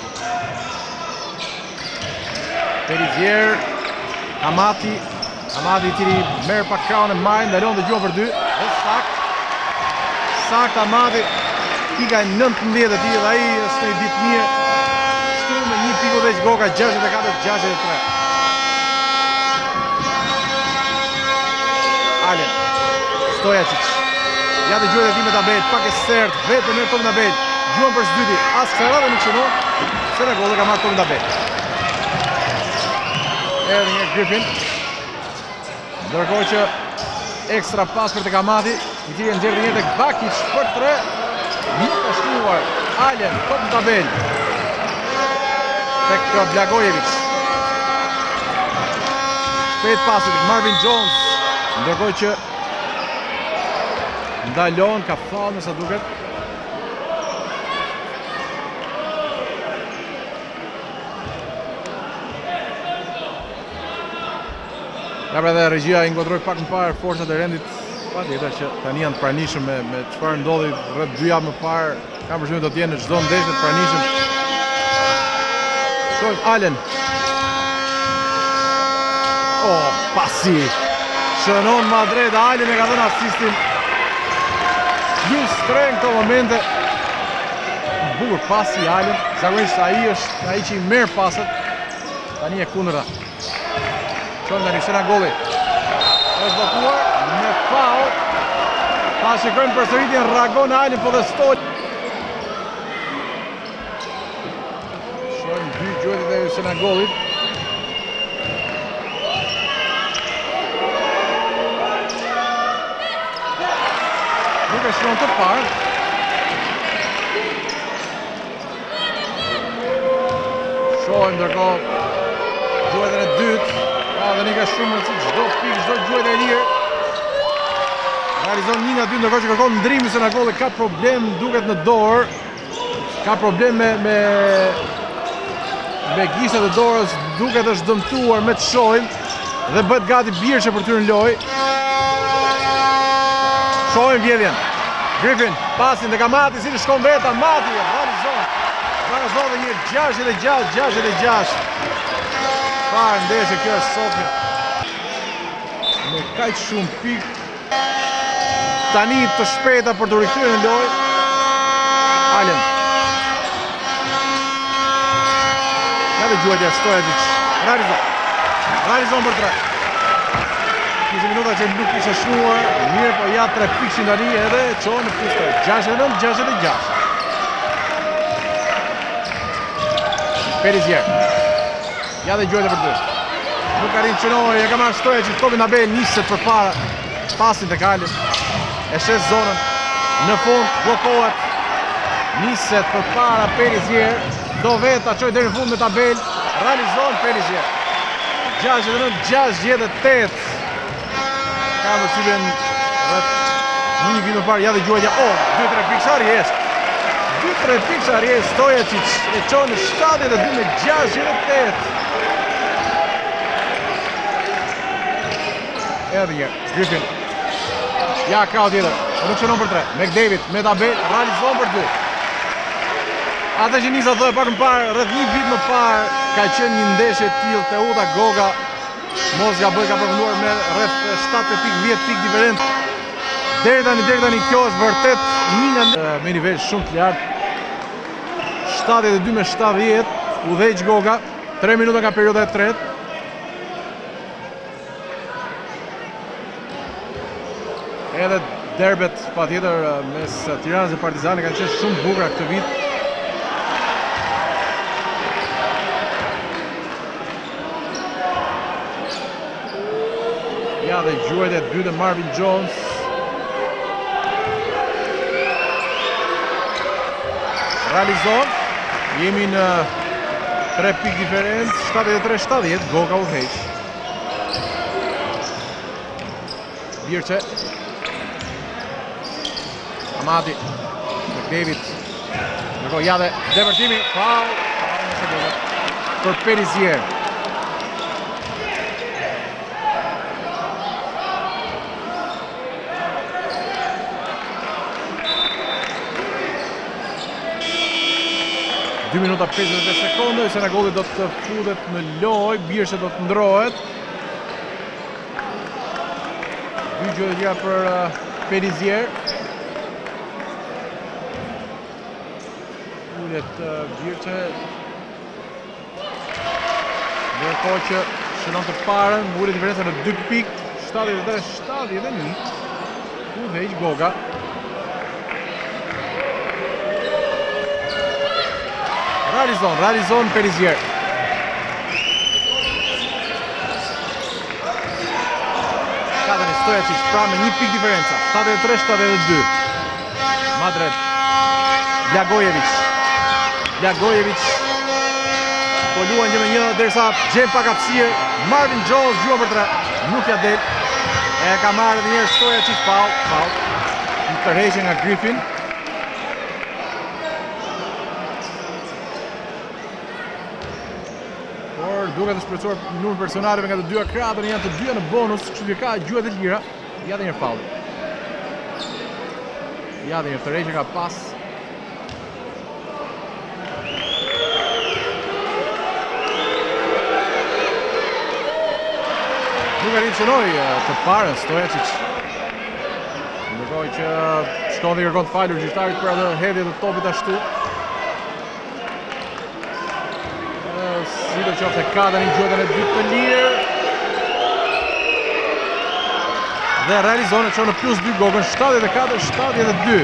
Perizier, Amati i cili merr pak krahun e majnë, ndalon dhe gjuan për 2. Dhe sakt Amati, pika e 19 e tij dhe ai është një ditë mirë. Shtu me një pikë veç Goga 64-63. Allen, Stojecic. Ja dhe gjuhët e tij me tabel, pak e sert, vetë merr tokën tabel. Gjuan për së dyti, as kësaj dhe nuk shënon, se në gol dhe ka marrë tokën tabel. Edhe një Griffin. Ndërkohë që ekstra pas për tek Amati, i cili nxjerr një tek Bakic për 3. Nuk ka shtuar Allen top në tabel. Tek Blagojevic. Shpejt pasi tek Marvin Jones. Ndërkohë që ndalon, ka fallë nësa duket. Ja pra dhe regjia i ngodroj pak më parë forcat e rendit, pa tjetër që tani janë të pranishëm me çfarë ndodhi rreth 2 javë më parë, kam përshtypjen do të jenë në çdo ndeshje të pranishëm. Shohim Allen. Oh, pasi shënon Madrid, Allen e ka dhënë asistin. Plus 3 në këto momente. Bukur pasi Allen, zakonisht ai është ai që i merr pasat. Tani e kundërta. Shohim tani Senagoli. Është bllokuar me faul. Ta shikojmë përsëritjen, reagon Allen po dhe stoj. Shohim 2 gjuhët e Senagolit. Nuk e shkron të parë. Shohim ndërkohë gjuhët e dytë. Ka dhe një ka shumë rëndësi, çdo pikë, çdo gjuhët e lirë. Realizon 1-2, ndërkohë që kërkon ndrimi Senagoli, ka problem duket në dorë. Ka problem me gishtat e dorës, duket është dëmtuar me të shohim dhe bëhet gati birçe për ty në lojë. Shohim vjedhjen. Griffin, pasin dhe Amati, si të shkon vetë, Amati, realizon dhe një 66. Parë ndeshje kjo është sotme. Me kaq shumë pikë. Tani të shpejta për të rikthyer në lojë. Allen. Ja dhe gjuhëtja Stojecic. Realizon për 3. 20 minuta që nuk ishe shnuar, mirë po ja 3 pikë tani edhe qonë në plus 3. 69-66. Perizier. Ja dhe gjuhët e për 2. Nuk arrin qënoj, e ka marrë Stojecic, tokën tabel, niset për para pasin të Allen. E shes zonën, në fund, blokohet. Niset për para Perizier. Do vetë ta qoj deri në fund me tabel. Realizon Perizier. 69-68. Ka më cilën rrët një vit më parë, ja dhe gjuhëtja, 2-3 pikë Sarjes. 2-3 pikë Sarjes, Stojecic e qonë 72-68. Edhe një, Griffin. Ja, krau tjetër, nuk shënon për 3. McDavid, me tabel, realizon për 2. Ata që nisa thë pak më parë, rrët një vit më parë, ka qenë një ndeshje t'il Teuta Goga. Mos ka përfunduar me rreth 7 pikë, 10 pikë diferent. Deri tani kjo është vërtet një nga me nivel shumë të lartë. 72-70. udhëheq Goga, 3 minuta nga perioda e tretë. Edhe derbet patjetër mes Tiranës dhe Partizanit kanë qenë shumë bukura këtë vit. Ja dhe gjuajt e dytë Marvin Jones. Realizon. Jemi në 3 pikë diferencë, 73-70, Goga udhëheq. Birçe. Amati. David. Ndërkohë ja dhe depërtimi, faul për Perizier. Dy minuta 55 sekonda, Senagolli do të futet në lojë, Birçe do të ndrohet. Dy gjëra për Perizier. Ullet Birçe. Ndërkohë që shënon të parën, ullet diferenca në 2 pikë, 73-71. Udhëheq Goga. Realizon Perizier. Kadani Stojačić pra me 1 pikë diferenca, 73-72. Madred. Blagojević po luan 1-1 derisa gjen pak hapësirë. Marvin Jones gjua për 3, nuk ja del. E ka marrë edhe një herë Stojačić, faul. Një tërheqje nga Griffin. Duke të shpresuar numër personaleve nga të dyja krahët, janë të dyja në bonus, kështu që ka gjuhët e lira. Ja dhe një faul. Ja dhe një tërheqje nga pas. Nuk arrit shënoj të parën Stojačić. Ndërkohë që shkon dhe kërkon të falur gjyqtarit për atë hedhje të topit ashtu. Si do qofte Kadani gjuhetën e dytë të lirë. Dhe realizon e qonë në plus 2 Gogën, 74-72.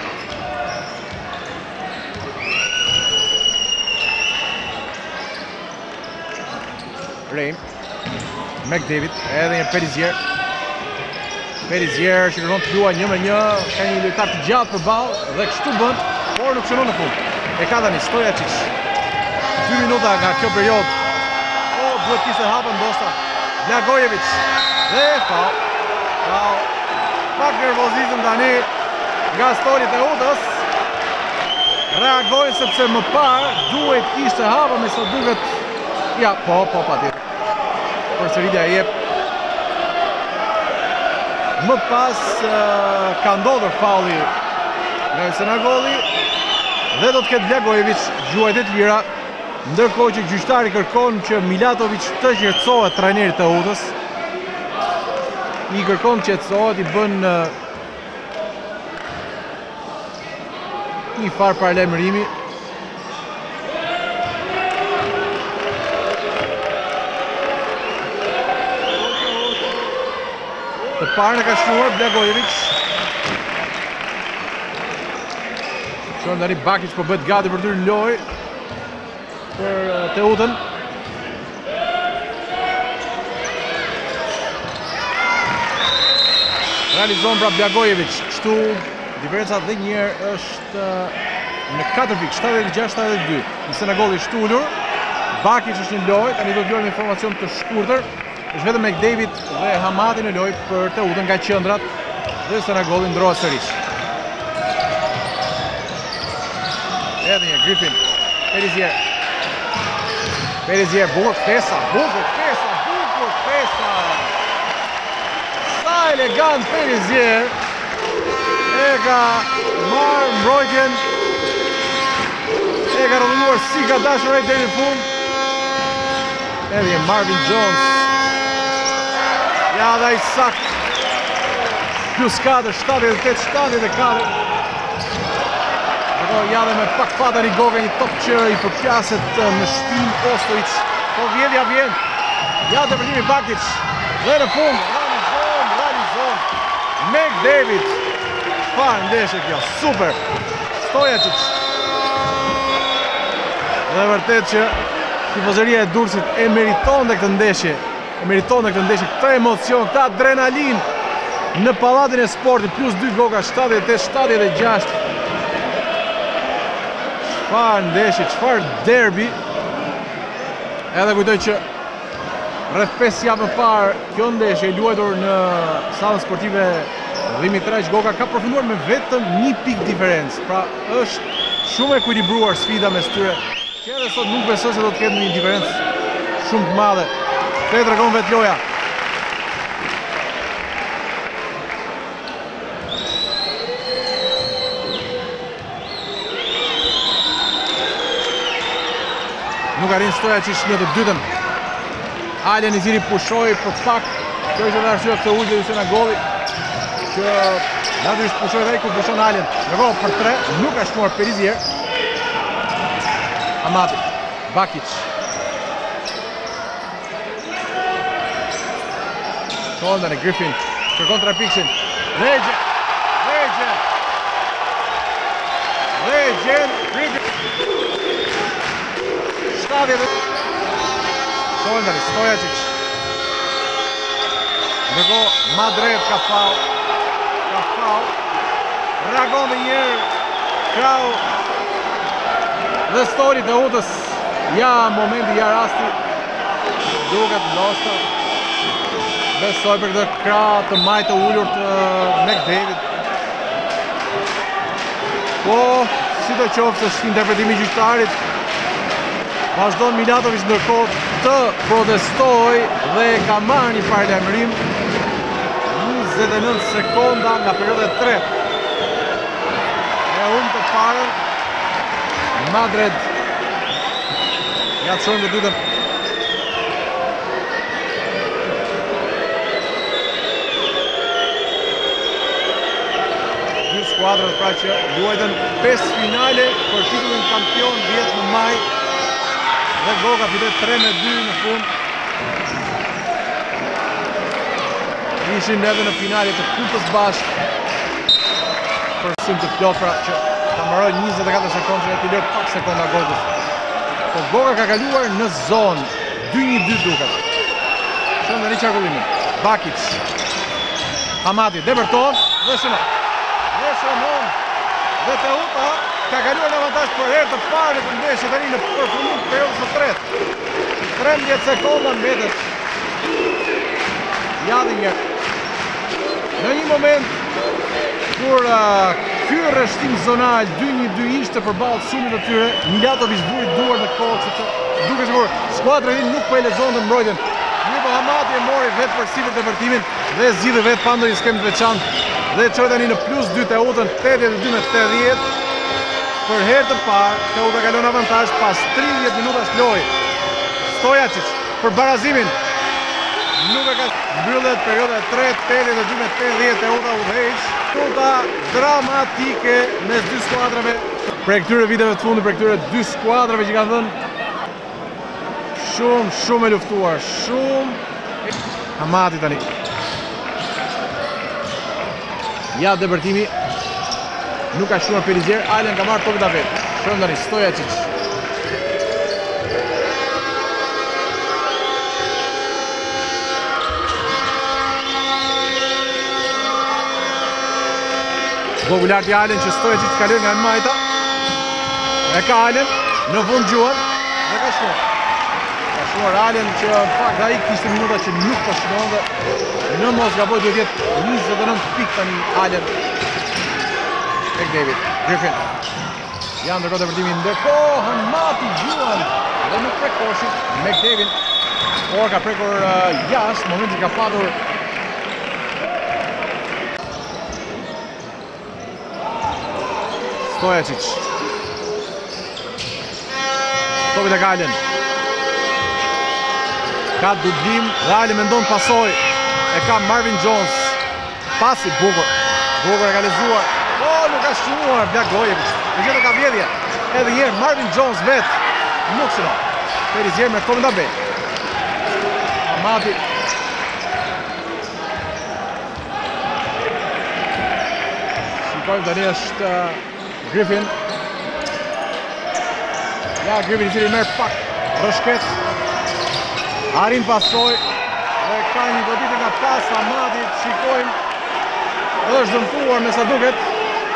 Reim. McDavid, edhe një Perizier. Perizier që kërkon të luajë 1-1, ka një lojtar të gjatë përballë dhe kështu bën, por nuk shënon në fund. E Kadani Stojačić. 2 minuta nga kjo period. Duhet kishte hapën ndoshta Blagojević. Dhe faul. Pak nervozizëm tani nga storit e Utës. Reagojnë sepse më parë duhet kishte hapën, me sa duket. Ja, po patjetër. Përsëritja e jep. Më pas ka ndodhur faulli nga Senagolli dhe do të ketë Blagojević gjuajt e të lira. Ndërkohë që gjyqtari kërkon që Milatović të qetësohet, trajnerit të Utës. I kërkon të qetësohet, i bën një farë paralajmërimi. Të parën e ka shnuar Blagojević. Shon tani Bakić po bëhet gati për të hyrë në lojë për Teutën. Realizon pra Blagojević. Kështu diferenca dhe njëherë është në 4 pikë, 76-72. Në Senagolli është ulur. Bakić është në lojë, tani do të luajmë informacion të shkurtër. Është vetëm McDavid dhe Hamati në lojë për Teutën nga qendrat dhe Senagolli ndrohet sërish. Edhe një Griffin. Perizier, bukur kthesa. Sa elegant Perizier. E ka marrë mbrojtjen. E ka rrëlluar si ka dashur ai deri në fund. Edhe Marvin Jones. Ja dhe ai sakt. Plus 4, 78-74. Ja dhe me pak fata Rigoga, një top që i përpjaset në shpin Ostojic. Po vjen. Ja depërtimi Bakic. Dhe në fund, realizon. McDavid. Çfarë ndeshje kjo, super. Stojačić. Dhe vërtet që tifozëria e Durrësit e meritonte këtë ndeshje. Këtë emocion, këtë adrenalin në pallatin e sportit, plus 2 goga, 78-76. Çfarë ndeshje, çfarë derbi. Edhe kujtoj që rreth 5 javë më parë kjo ndeshje e luajtur në sallën sportive Dimitraj Goga ka përfunduar me vetëm 1 pikë diferencë. Pra është shumë e ekuilibruar sfida mes tyre. Që edhe sot nuk besoj se do të ketë një diferencë shumë të madhe. Këtë tregon vetë loja. Nuk arrin Stojačić në të dytën. Allen i cili pushoi për pak. Kjo është edhe arsyeja pse ulë Jusena golli. Që natyrisht pushoi dhe kur pushon Allen. Ndërkohë për 3 nuk ka shtuar Perizier. Amati, Bakic. Shonda në Griffin. Kërkon trapiksin. Regen. Griffin. Shonda, Stojačić. Ndërkohë Madred ka fal. Reagon dhe njerë Krau dhe Stori të utës. Ja momenti, ja rasti. Duket ndoshta. Besoj për këtë krah të majtë të ullur të McDavid. Po, si të qoftë është interpretimi gjyqtarit. Vazhdon Milatović ndërkohë të protestoj dhe ka marrë një paralajmërim 29 sekonda nga perioda e tretë. E unë të parën Madred. Ja të shojmë të dytën. Dy skuadrat pra që luajtën 5 finale për titullin kampion 10 në maj. Dhe Goga fitoi 3-2 në fund. Ishin edhe në finale të kupës bashkë. Për sim të plot pra që ta mbaroj 24 sekondë që t'i lërë pak sekonda Gogës. Po Goga ka kaluar në zonë. 2-1-2 duket. Shënë dhe një qarkullimin. Bakic. Hamati, Deberton dhe Shënon. Dhe Teuta ka kaluar në avantajsh për herë të parë të ndeshje tani në përfundim të periodës së tretë. 13 sekonda mbetet. Ja dhe një. Në një moment kur ky rreshtim zonal 2-1-2 ishte përballë sumit të tyre, Milatović vuri duar në kokë sepse duke sigur skuadra e nuk po e lexonte mbrojtjen. Mirpo Hamati e mori vetë përsipër depërtimin dhe zgjidhi vetë pa ndonjë skem të veçantë dhe çoi tani në +2 Teutën 82-80. Për herë të parë Teuta kalon avantazh pas 30 minutash lojë. Stojačić për barazimin. Nuk e ka mbyllet perioda e tretë 82-80. Teuta udhëheq. Luta dramatike mes dy skuadrave. Për këtyre viteve të fundit, për këtyre dy skuadrave që kanë dhënë shumë e luftuar, shumë. Hamati tani. Ja depërtimi. Nuk ka shtuar Perizier, Allen ka marrë topin ta vet. Shojmë tani Stojačić. Vogulart i Allen që Stojačić kalon nga majta. E ka Allen në fund gjuhën dhe ka shtuar. Ka shtuar Allen që në fakt ai kishte minuta që nuk po shtonte. Në mos gaboj duhet jetë 29 pikë tani Allen. McDavid, Griffin. Janë ndërkohë depërtimi ndërkohë Hamati gjuan dhe nuk prek koshin McDavid. Por ka prekur jashtë, momenti ka patur Stojačić. Topi tek Allen. Ka dublim dhe Allen mendon pasoj. E ka Marvin Jones. Pasi bukur. Bukur e ka lezuar. Nuk ka shtuar Blagojević. e gjithë ka vjedhje. Edhe njerë Marvin Jones vetë, nuk shënon. Perizier me Tommy Dabel. Amati. Shikojmë tani është Griffin. Ja, Griffin i cili merë pak rëshket. Arin pasoj. Dhe ka një goditje nga pas Amati. Shikojmë. Është dëmtuar me sa duket.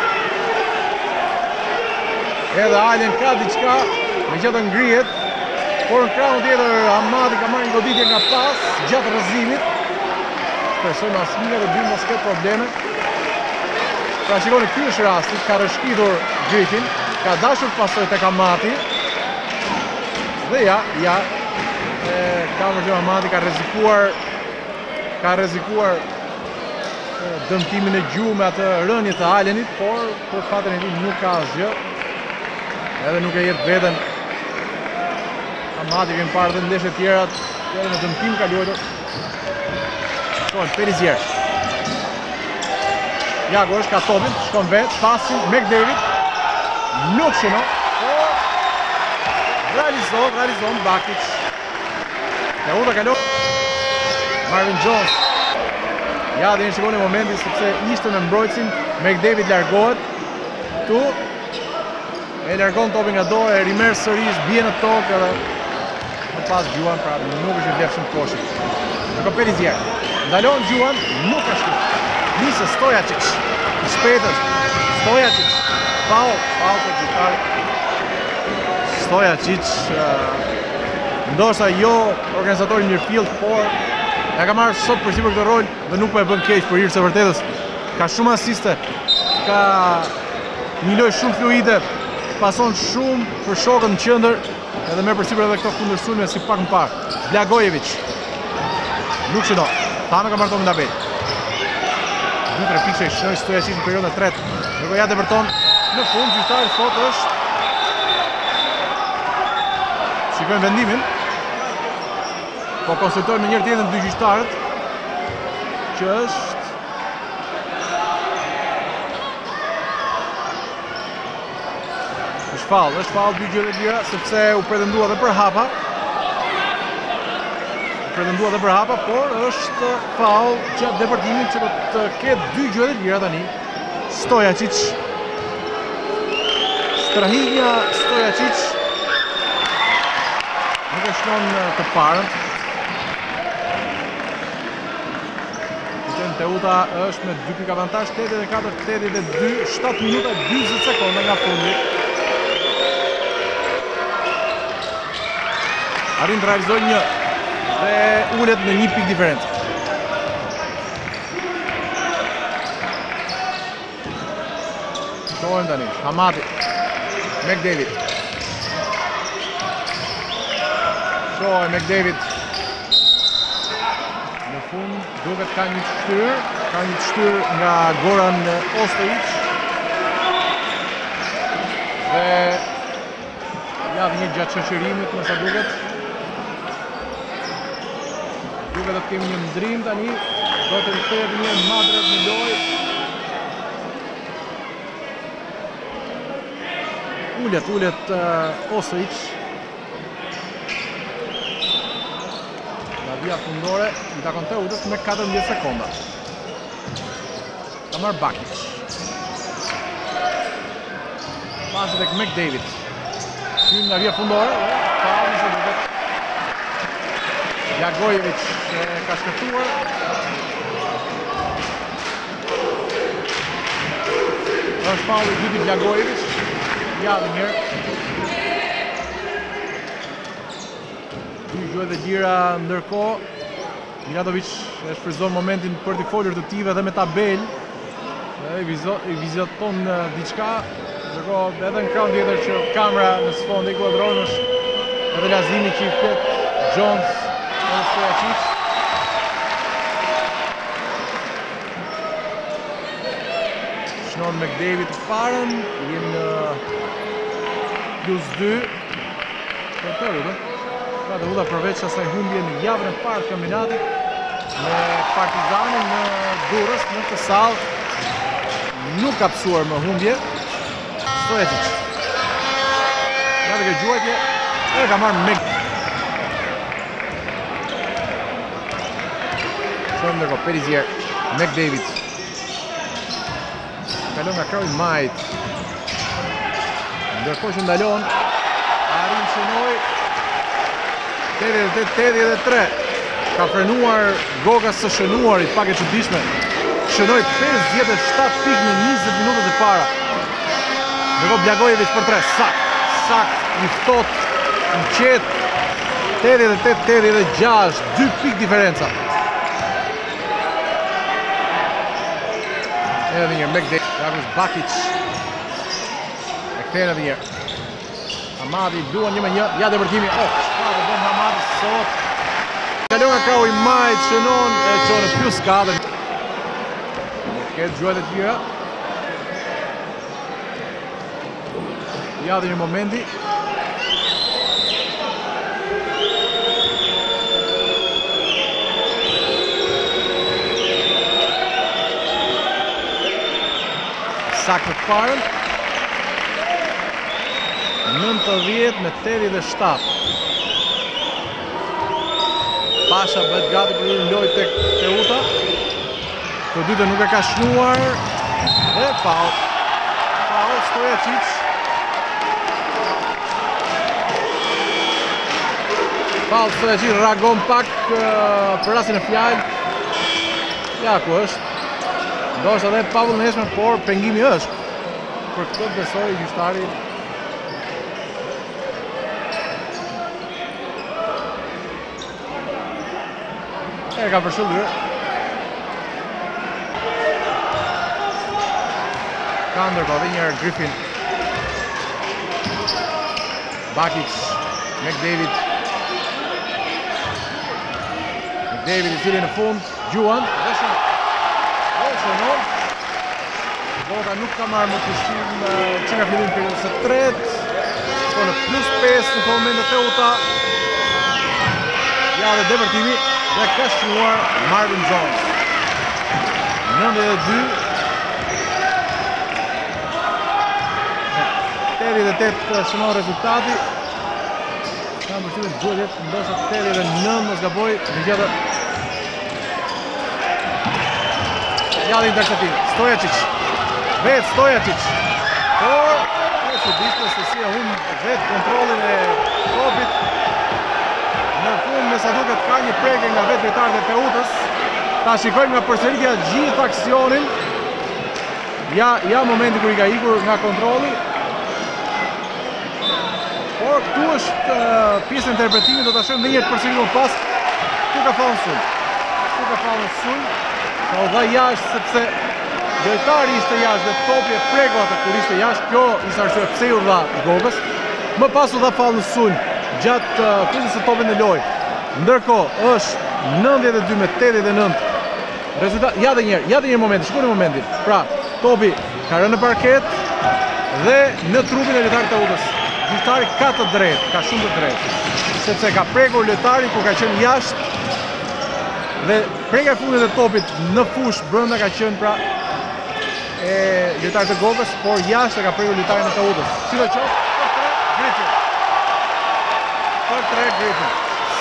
Edhe Allen ka diçka. Me që të ngrihet. Por në krahun tjetër Amati ka marrë një goditje nga pas gjatë rrëzimit. Shpresojmë asnjë dhe dy mos ketë probleme. Pra shikoni, ky është rasti, ka rëshkitur Griffin, ka dashur pasoj tek Amati. Dhe ja, ka vërtet Amati ka rrezikuar dëmtimin e gjuhë me atë rënje të Allenit, por për fatin e tij nuk ka asgjë. Edhe nuk e jep veten. Amati kemi parë dhe ndeshje tjera, edhe në dëmtim ka luajtur. Shkon Perizier. Jago është ka topin, shkon vetë, pasin, McDavid. Nuk shënon, por realizon Bakic. E unë kalon Marvin Jones. Ja, dhe në shikoni momentin sepse ishte me mbrojtësin, McDavid largohet. Tu e largon topin nga dorë, e rimerr sërish, bie në tokë edhe më pas Gjuan, pra nuk është i vlefshëm koshit. Në Perizier. Ndalon Gjuan, nuk ka shkruar. Nisë Stojačić. I shpejtës. Stojačić. Foul për gjyktar. Stojačić ndoshta jo organizatori mirëfillt, por ja ka marrë sot përsipër këtë rol dhe nuk po e bën keq për hir të vërtetës. Ka shumë asiste. Ka një lojë shumë fluide. Pason shumë për shokët në qendër, edhe me përsipër edhe këto kundërsulme si pak më parë. Blagojevic. Nuk shënon. Tano ka marrë Tommy Dabel. 2-3 pikë i shënoi Stojačić në periudhën e tretë. Ndërkohë ja Everton në fund gjyqtari sot është. Shikojmë vendimin. Po konsultojmë me njëri tjetrin dy gjyqtarët, që është është faull dy gjëra të lira sepse u pretendua edhe për hapa. Por është faull gjatë depërtimit që do të ketë dy gjëra të lira tani. Stojačić. Strahinja Stojačić. Nuk e shkon të parën. Teuta është me 2 pika avantazh, 84-82, 7 minuta 40 sekonda nga fundi. Arrin të realizoj një dhe ulet në 1 pikë diferencë. Shohim tani, Amati, McDavid. Në fund duket ka një shtyr nga Goran Ostojić. Dhe ja dhe një gjatë shoqërimit me sa duket. Duket të kemi një ndrim tani, do të rikthehet një Madret në lojë. Ulet Ostojić. Via fundore i takon Teutës me 14 sekonda. Ka marrë Bakic. Pasi tek McDavid. Hyn nga via fundore, faull se duket. Blagojevic ka shkëtuar. Është faull i dytë Blagojevic. Ja dhe mirë. Dy gjëra të lira ndërkohë. Milatovic e shfrytëzon momentin për të folur të tive dhe me tabel. I viziton diçka. Ndërkohë edhe në krahun tjetër që kamera në sfond i kuadron është edhe lazimi që i ket Jones në Stojačić. Shnon McDavid të parën, jemi në +2 për Teutën. Pra Teuta përveç asaj humbje në javën e parë të kampionatit me Partizanin në Durrës në këtë sallë nuk ka psuar më humbje. Stojačić. Ja dhe kjo gjuajtje, e ka marrë Meg. Shumë ndërko, Perizier, McDavid. Kalon nga krahu i majt. Ndërko që ndalon, Arin Shënoj, 88-83. Ka frenuar Gogas së shënuarit, pak e çuditshme. Shënoj 57 pikë në 20 minutët e para. Ndërko Blagojevic për 3, sakt, i ftohtë, i qetë, 88-86, 2 pikë diferenca. Edhe njërë, McDavid, Dragus Bakic. E këtër edhe njërë. Hamadi duan 1-1, ja depërtimi. Çfarë do bën Hamadi sot? Kalon nga krahu i majt, shënon e qonë plus 4. Këtë gjuajt e tjera. Ja dhe një momenti. Saktë të parën. 90-87. Pasha bëhet gati për një lojë tek Teuta. Të dytë nuk e ka shnuar. Dhe faul. Faul Stojačić. Faul Stojačić reagon pak për rastin e fjalë. Ja ku është. Ndoshta edhe pa vullnetshme, por pengimi është. Për këtë besoj gjyqtari. E ka përshëllyer. Ka ndërkohë dhe njërë Griffin. Bakic, McDavid. McDavid i cili në fund, Gjuan. Shënon. Gota nuk ka marrë më pushim që nga fillim periudhës së tretë. Po në plus 5 në këtë moment e Teuta. Ja dhe depërtimi. Dhe ka shnuar Marvin Jones. 92. 88 shënon rezultati. Ka më përshqimin gjuhet, ndoshta 89 mos gaboj, në gjithë. Ja dhe interceptim, Stojačić. Vetë Stojačić. Por, e çuditshme se si e humb vetë kontrollin e topit. Në fund me sa duket ka një prekje nga vetë lojtarët e Teutës. Ta shikojmë nga përsëritja gjithë aksionin. Ja momenti kur i ka ikur nga kontrolli. Por këtu është pjesë e interpretimit, do ta shohim edhe një herë përsëritje më pas. Ku ka fallur sulm. Ka u dha jashtë sepse lojtari ishte jashtë dhe topi e preko atë kur ishte jashtë. Kjo ishte arsye pse u dha Gogës. Më pas u dha fall në sulm gjatë fusës së topit në lojë. Ndërkohë është 92-89. Rezultat, ja dhe një moment, shikoni momentin. Pra, topi ka rënë në parket dhe në trupin e lojtarit të Teutës. Lojtari ka të drejtë, ka shumë të drejtë. Sepse ka prekur lojtari kur ka qenë jashtë. Dhe prekja e fundit e topit në fushë brenda ka qenë pra e lojtarit të Gogës, por jashtë ka prekur lojtarin e Teutës. Sidoqoftë, për 3 Griffin.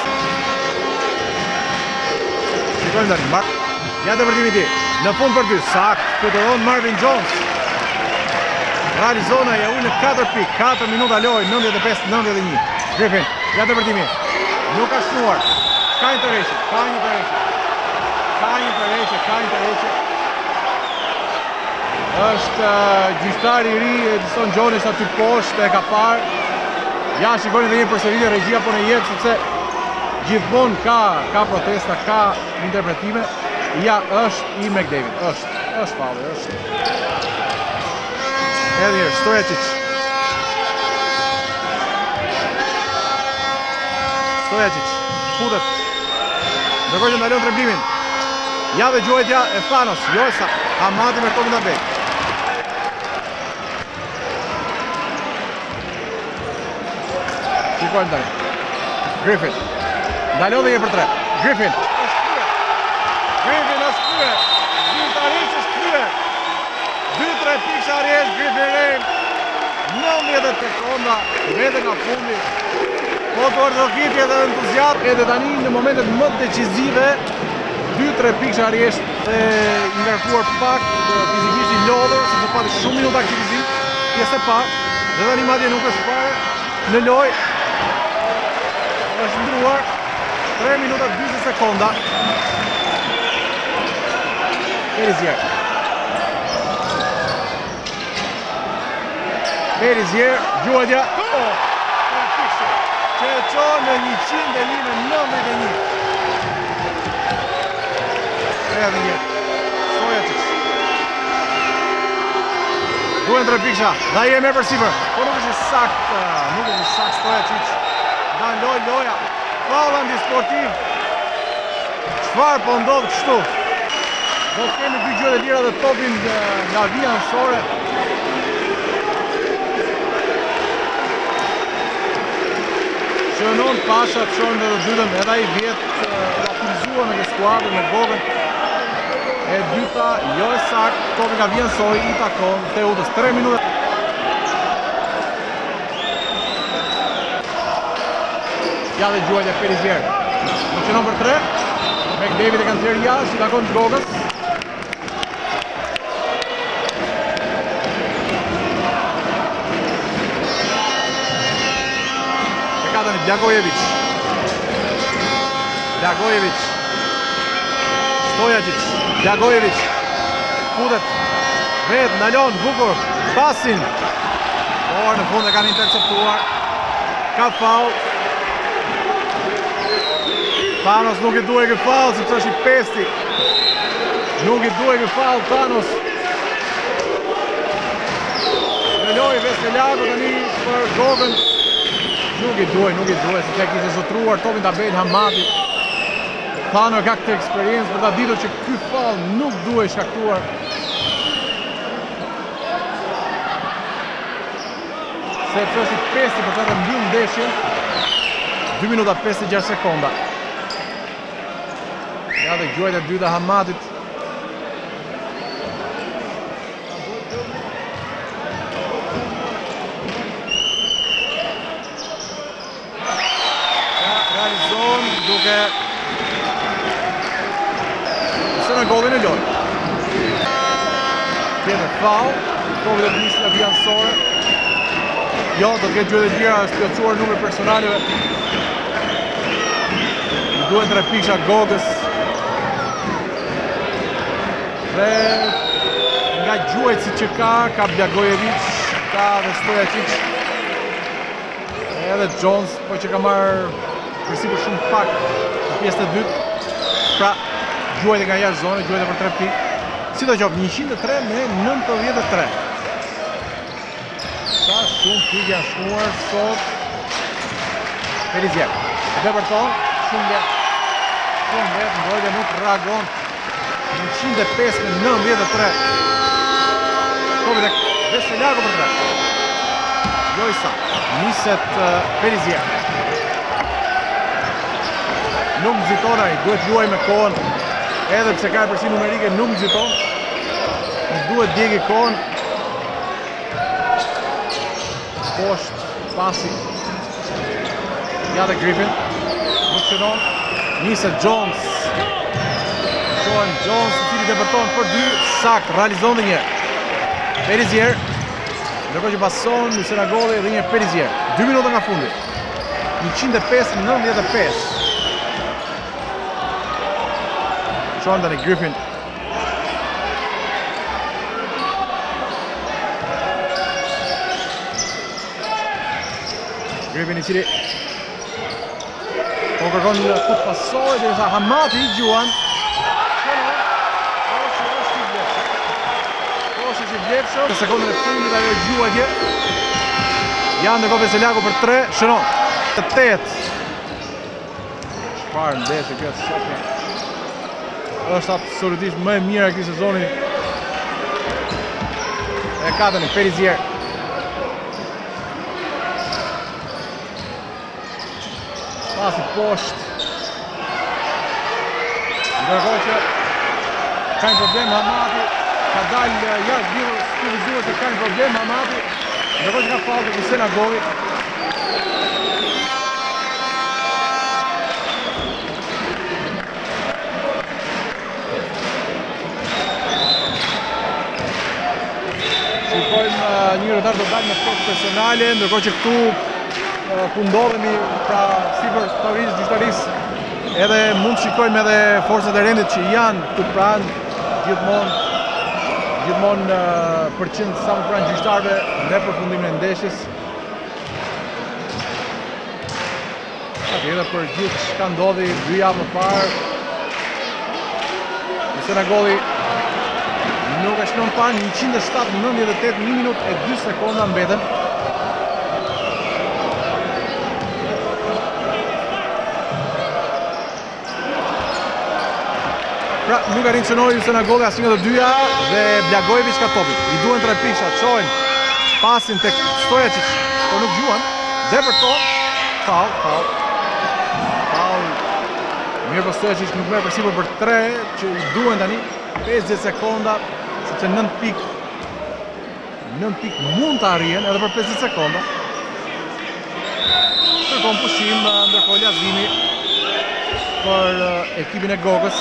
Shikojmë tani, ja depërtimi ti. Në fund për 2, sakt, fluturon Marvin Jones. Arizona ja ulë 4 pikë, 4 minuta lojë, 95-91. Griffin, ja depërtimi. Nuk ka shnuar. Ka një tërheqje. Është gjyqtari i ri, Edison Jones aty poshtë e ka parë. Ja shikoni edhe një përsëritje, regjia po në jetë sepse gjithmonë ka protesta, ka interpretime. Ja është i McDavid, është falli, është. Edhe njërë, Stojačić. Futet. Ndërkohë që ndalon trembimin. Ja dhe gjuajtja e Thanos, Josa, Hamadi me topin të bek. Shikojmë tani. Griffin. Ndalon dhe një për 3. Griffin është kryer. Zyrtarisht është kryer. 2-3 pikë Ariel Griffin Rejm. 90 sekonda, vete nga fundi. Po të ordokitje dhe entuziat, edhe tani në momentet më decisive, 2-3 pikë arjesht dhe i ngarkuar pak, fizikisht i lodhur, sepse pati shumë minuta aktivizim, pjesë e parë, dhe tani madje nuk është fare në lojë. Është ndruar 3 minuta 20 sekonda. Perizier. Perizier, gjuajtja. Që e qonë në 101-91. Edhe një. Stojačić. Duen 3 piksha. Da jemi për sipër. Po nuk është sakt. Nuk është sakt Stojačić. Da loja. Faul antisportiv. Çfarë po ndodh kështu? Do të kemi dy gjë të tjera dhe topin nga vija anësore. Shënon Pasha të shonë dhe të dytën, edhe i vjetë aktivizua me këtë skuadrë, me Gogën. E dyta, jo e sakt, topi nga vjen sori, i takon, Teutës, 3 minuta. Ja dhe gjuajtja Perizier. Funksionon për 3. McDavid e kanë tjerë jashtë, i takon Gogës. Blagojević. Stojačić. Blagojević. Futet. Vet, ndalon, bukur. Pasin. Por në fund e kanë interceptuar. Ka faul. Thanos nuk i duhet këtë faul, sepse është i pesti. Nuk i duhet këtë faul, Thanos. Në lojë Veselaku tani për Gogën. Nuk i duaj, se që kishte zotruar topin tabel Hamati. Thano ka këtë eksperiencë për ta ditur që ky fall nuk duhet shkaktuar. Sepse është i pesti për të mbyllur ndeshjen. 2 minuta 56 sekonda. Ja dhe gjuajtja e dytë e Hamatit. Duke se në golin e lojë. Tjetër faul, topi dhe të njësë nga vija anësore. Jo, do të ketë gjë dhe gjera, është plotësuar numër personaleve. Duhet 3 piksha Gogës. Dhe nga gjuajtësi që ka Blagojević, ka dhe Stojačić. Edhe Jones, po që ka marrë përsipër shumë pak në pjesë të dytë. Pra, gjuajtë nga jashtë zone, gjuajtë për 3 pikë. Si do qoftë, 103 me 93. Sa shumë pikë janë shnuar sot. Perizier. Beberton, shumë letë. Mbrojtja nuk reagon. 105 me 93. Topi dhe Veselaku për 3. Jojsa, niset Perizier. Nuk nëziton ai, duhet luaj me kohën, edhe pse ka e përsi numerike, nuk nëziton. Duhet djegi kohën. Poshtë, pasi. Ja dhe Griffin, funksionon. Niset Jones. Shohen Jones, i cili depërton për 2, sakt, realizon dhe një. Perizier, ndërkohë që pason, Luciana Golli dhe një Perizier. 2 minuta nga fundi. 105-95. Shohen dhe një Griffin. Griffin i cili po kërkon ku të pasoj, dhe sa Hamati i gjuan. Poshtë i vlepshëm. Në sekundën e fundit ajo gjuajtje. Janë ndërkohë Veselaku për 3, shënon. 8. Çfarë ndeshje kjo sotme. Është absolutisht më e mira këtij sezoni. E katën Perizier. Pasi poshtë. Ndërkohë që ka një problem Hamati, ka dalë jashtë bjurë, skuvizuar se ka një problem Hamati. Ndërkohë që ka faull tek Senagolli. Shikojmë një retard do dalë me faull personale, ndërkohë që këtu ku ndodhemi pra sipër favorisë gjyqtarisë, edhe mund të shikojmë edhe forcat e rendit që janë këtu pranë gjithmonë përqind sa më pranë gjyqtarëve në përfundimin e ndeshjes. Patjetër për gjithë çka ndodhi 2 javë më parë. Senagolli nuk e shnon parë 107-98, 1 minutë e 2 sekonda mbeten. Pra, nuk arrin të shënojë Senagolli asnjë nga të dyja dhe Blagojevic ka topin. I duhen 3 pisha, çojnë pasin tek Stojačić, por nuk gjuan. Dhe për to, faul. Mirë po Stojačić nuk merr përsipër për 3 që i duhen tani 50 sekonda, sepse 9 pikë mund të arrihen edhe për 50 sekonda. Kërkon pushim ndërkohë Lazimi për ekipin e Gogës.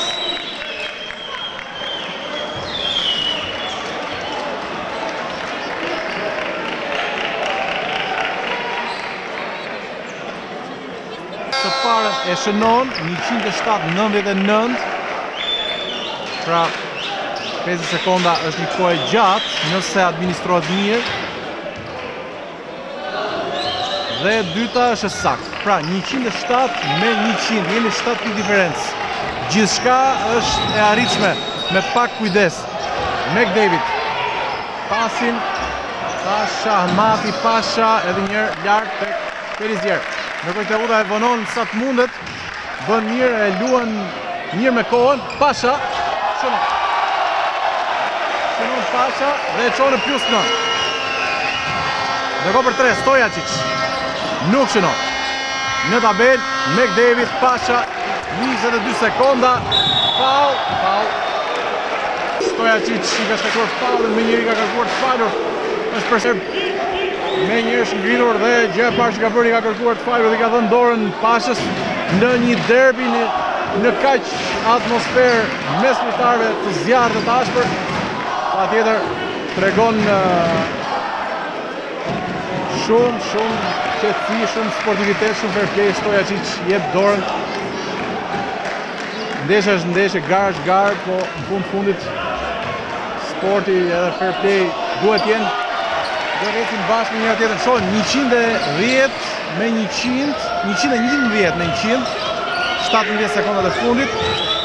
Të parën e shënon 107-99. Pra 50 sekonda është një kohë e gjatë nëse administrohet mirë. Dhe dyta është saktë. Pra 107 me 100, jemi 7 pikë diferencë. Gjithçka është e arritshme me pak kujdes. McDavid, pasin, Pasha, Ahmati, Pasha, edhe njërë lartë tek Perizier. Ndërkohë Teuta e vonon sa të mundet, bën mirë, e luan mirë me kohën. Pasha, shënon Pasha dhe e qonë plus 9. Ndërkohë për 3, Stojačić, nuk shënon. Në tabel, McDavid, Pasha, 22 sekonda, faul. Stojačić i ka shkaktuar faullin, me njëri ka kërkuar të falur, është përsër me njërë është ngritur dhe gjë e parë që ka bërë i ka kërkuar të falur dhe ka dhënë dorën Pashës në një derbi në kaq atmosferë mes lojtarëve të zjarrt dhe të ashpër. Patjetër tregon shumë qetësi, shumë sportivitet, shumë fair play. Stojačić jep dorën. Ndeshja është ndeshje, garë është garë, po në fundit sporti edhe fair play duhet jenë. Do recim bashkë me njëra tjetër. Shohim 110 me 100, 111 me 100, 17 sekondat e fundit.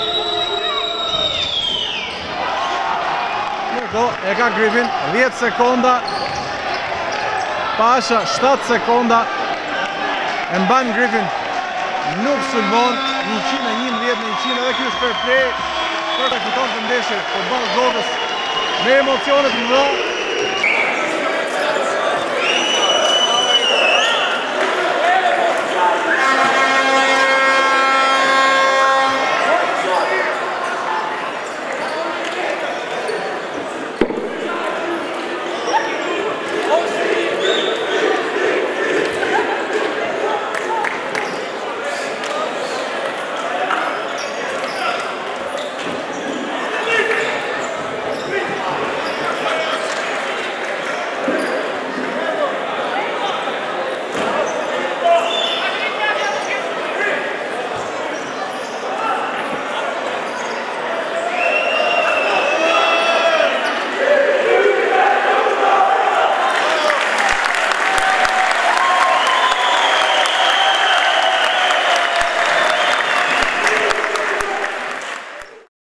E ka Griffin, 10 sekonda. Pasha, 7 sekonda. E mban Griffin. Nuk sulmon, 111 me 100, edhe kjo është fair play. Për të fiton të ndeshje, për balë Gogës me emocionet më dha.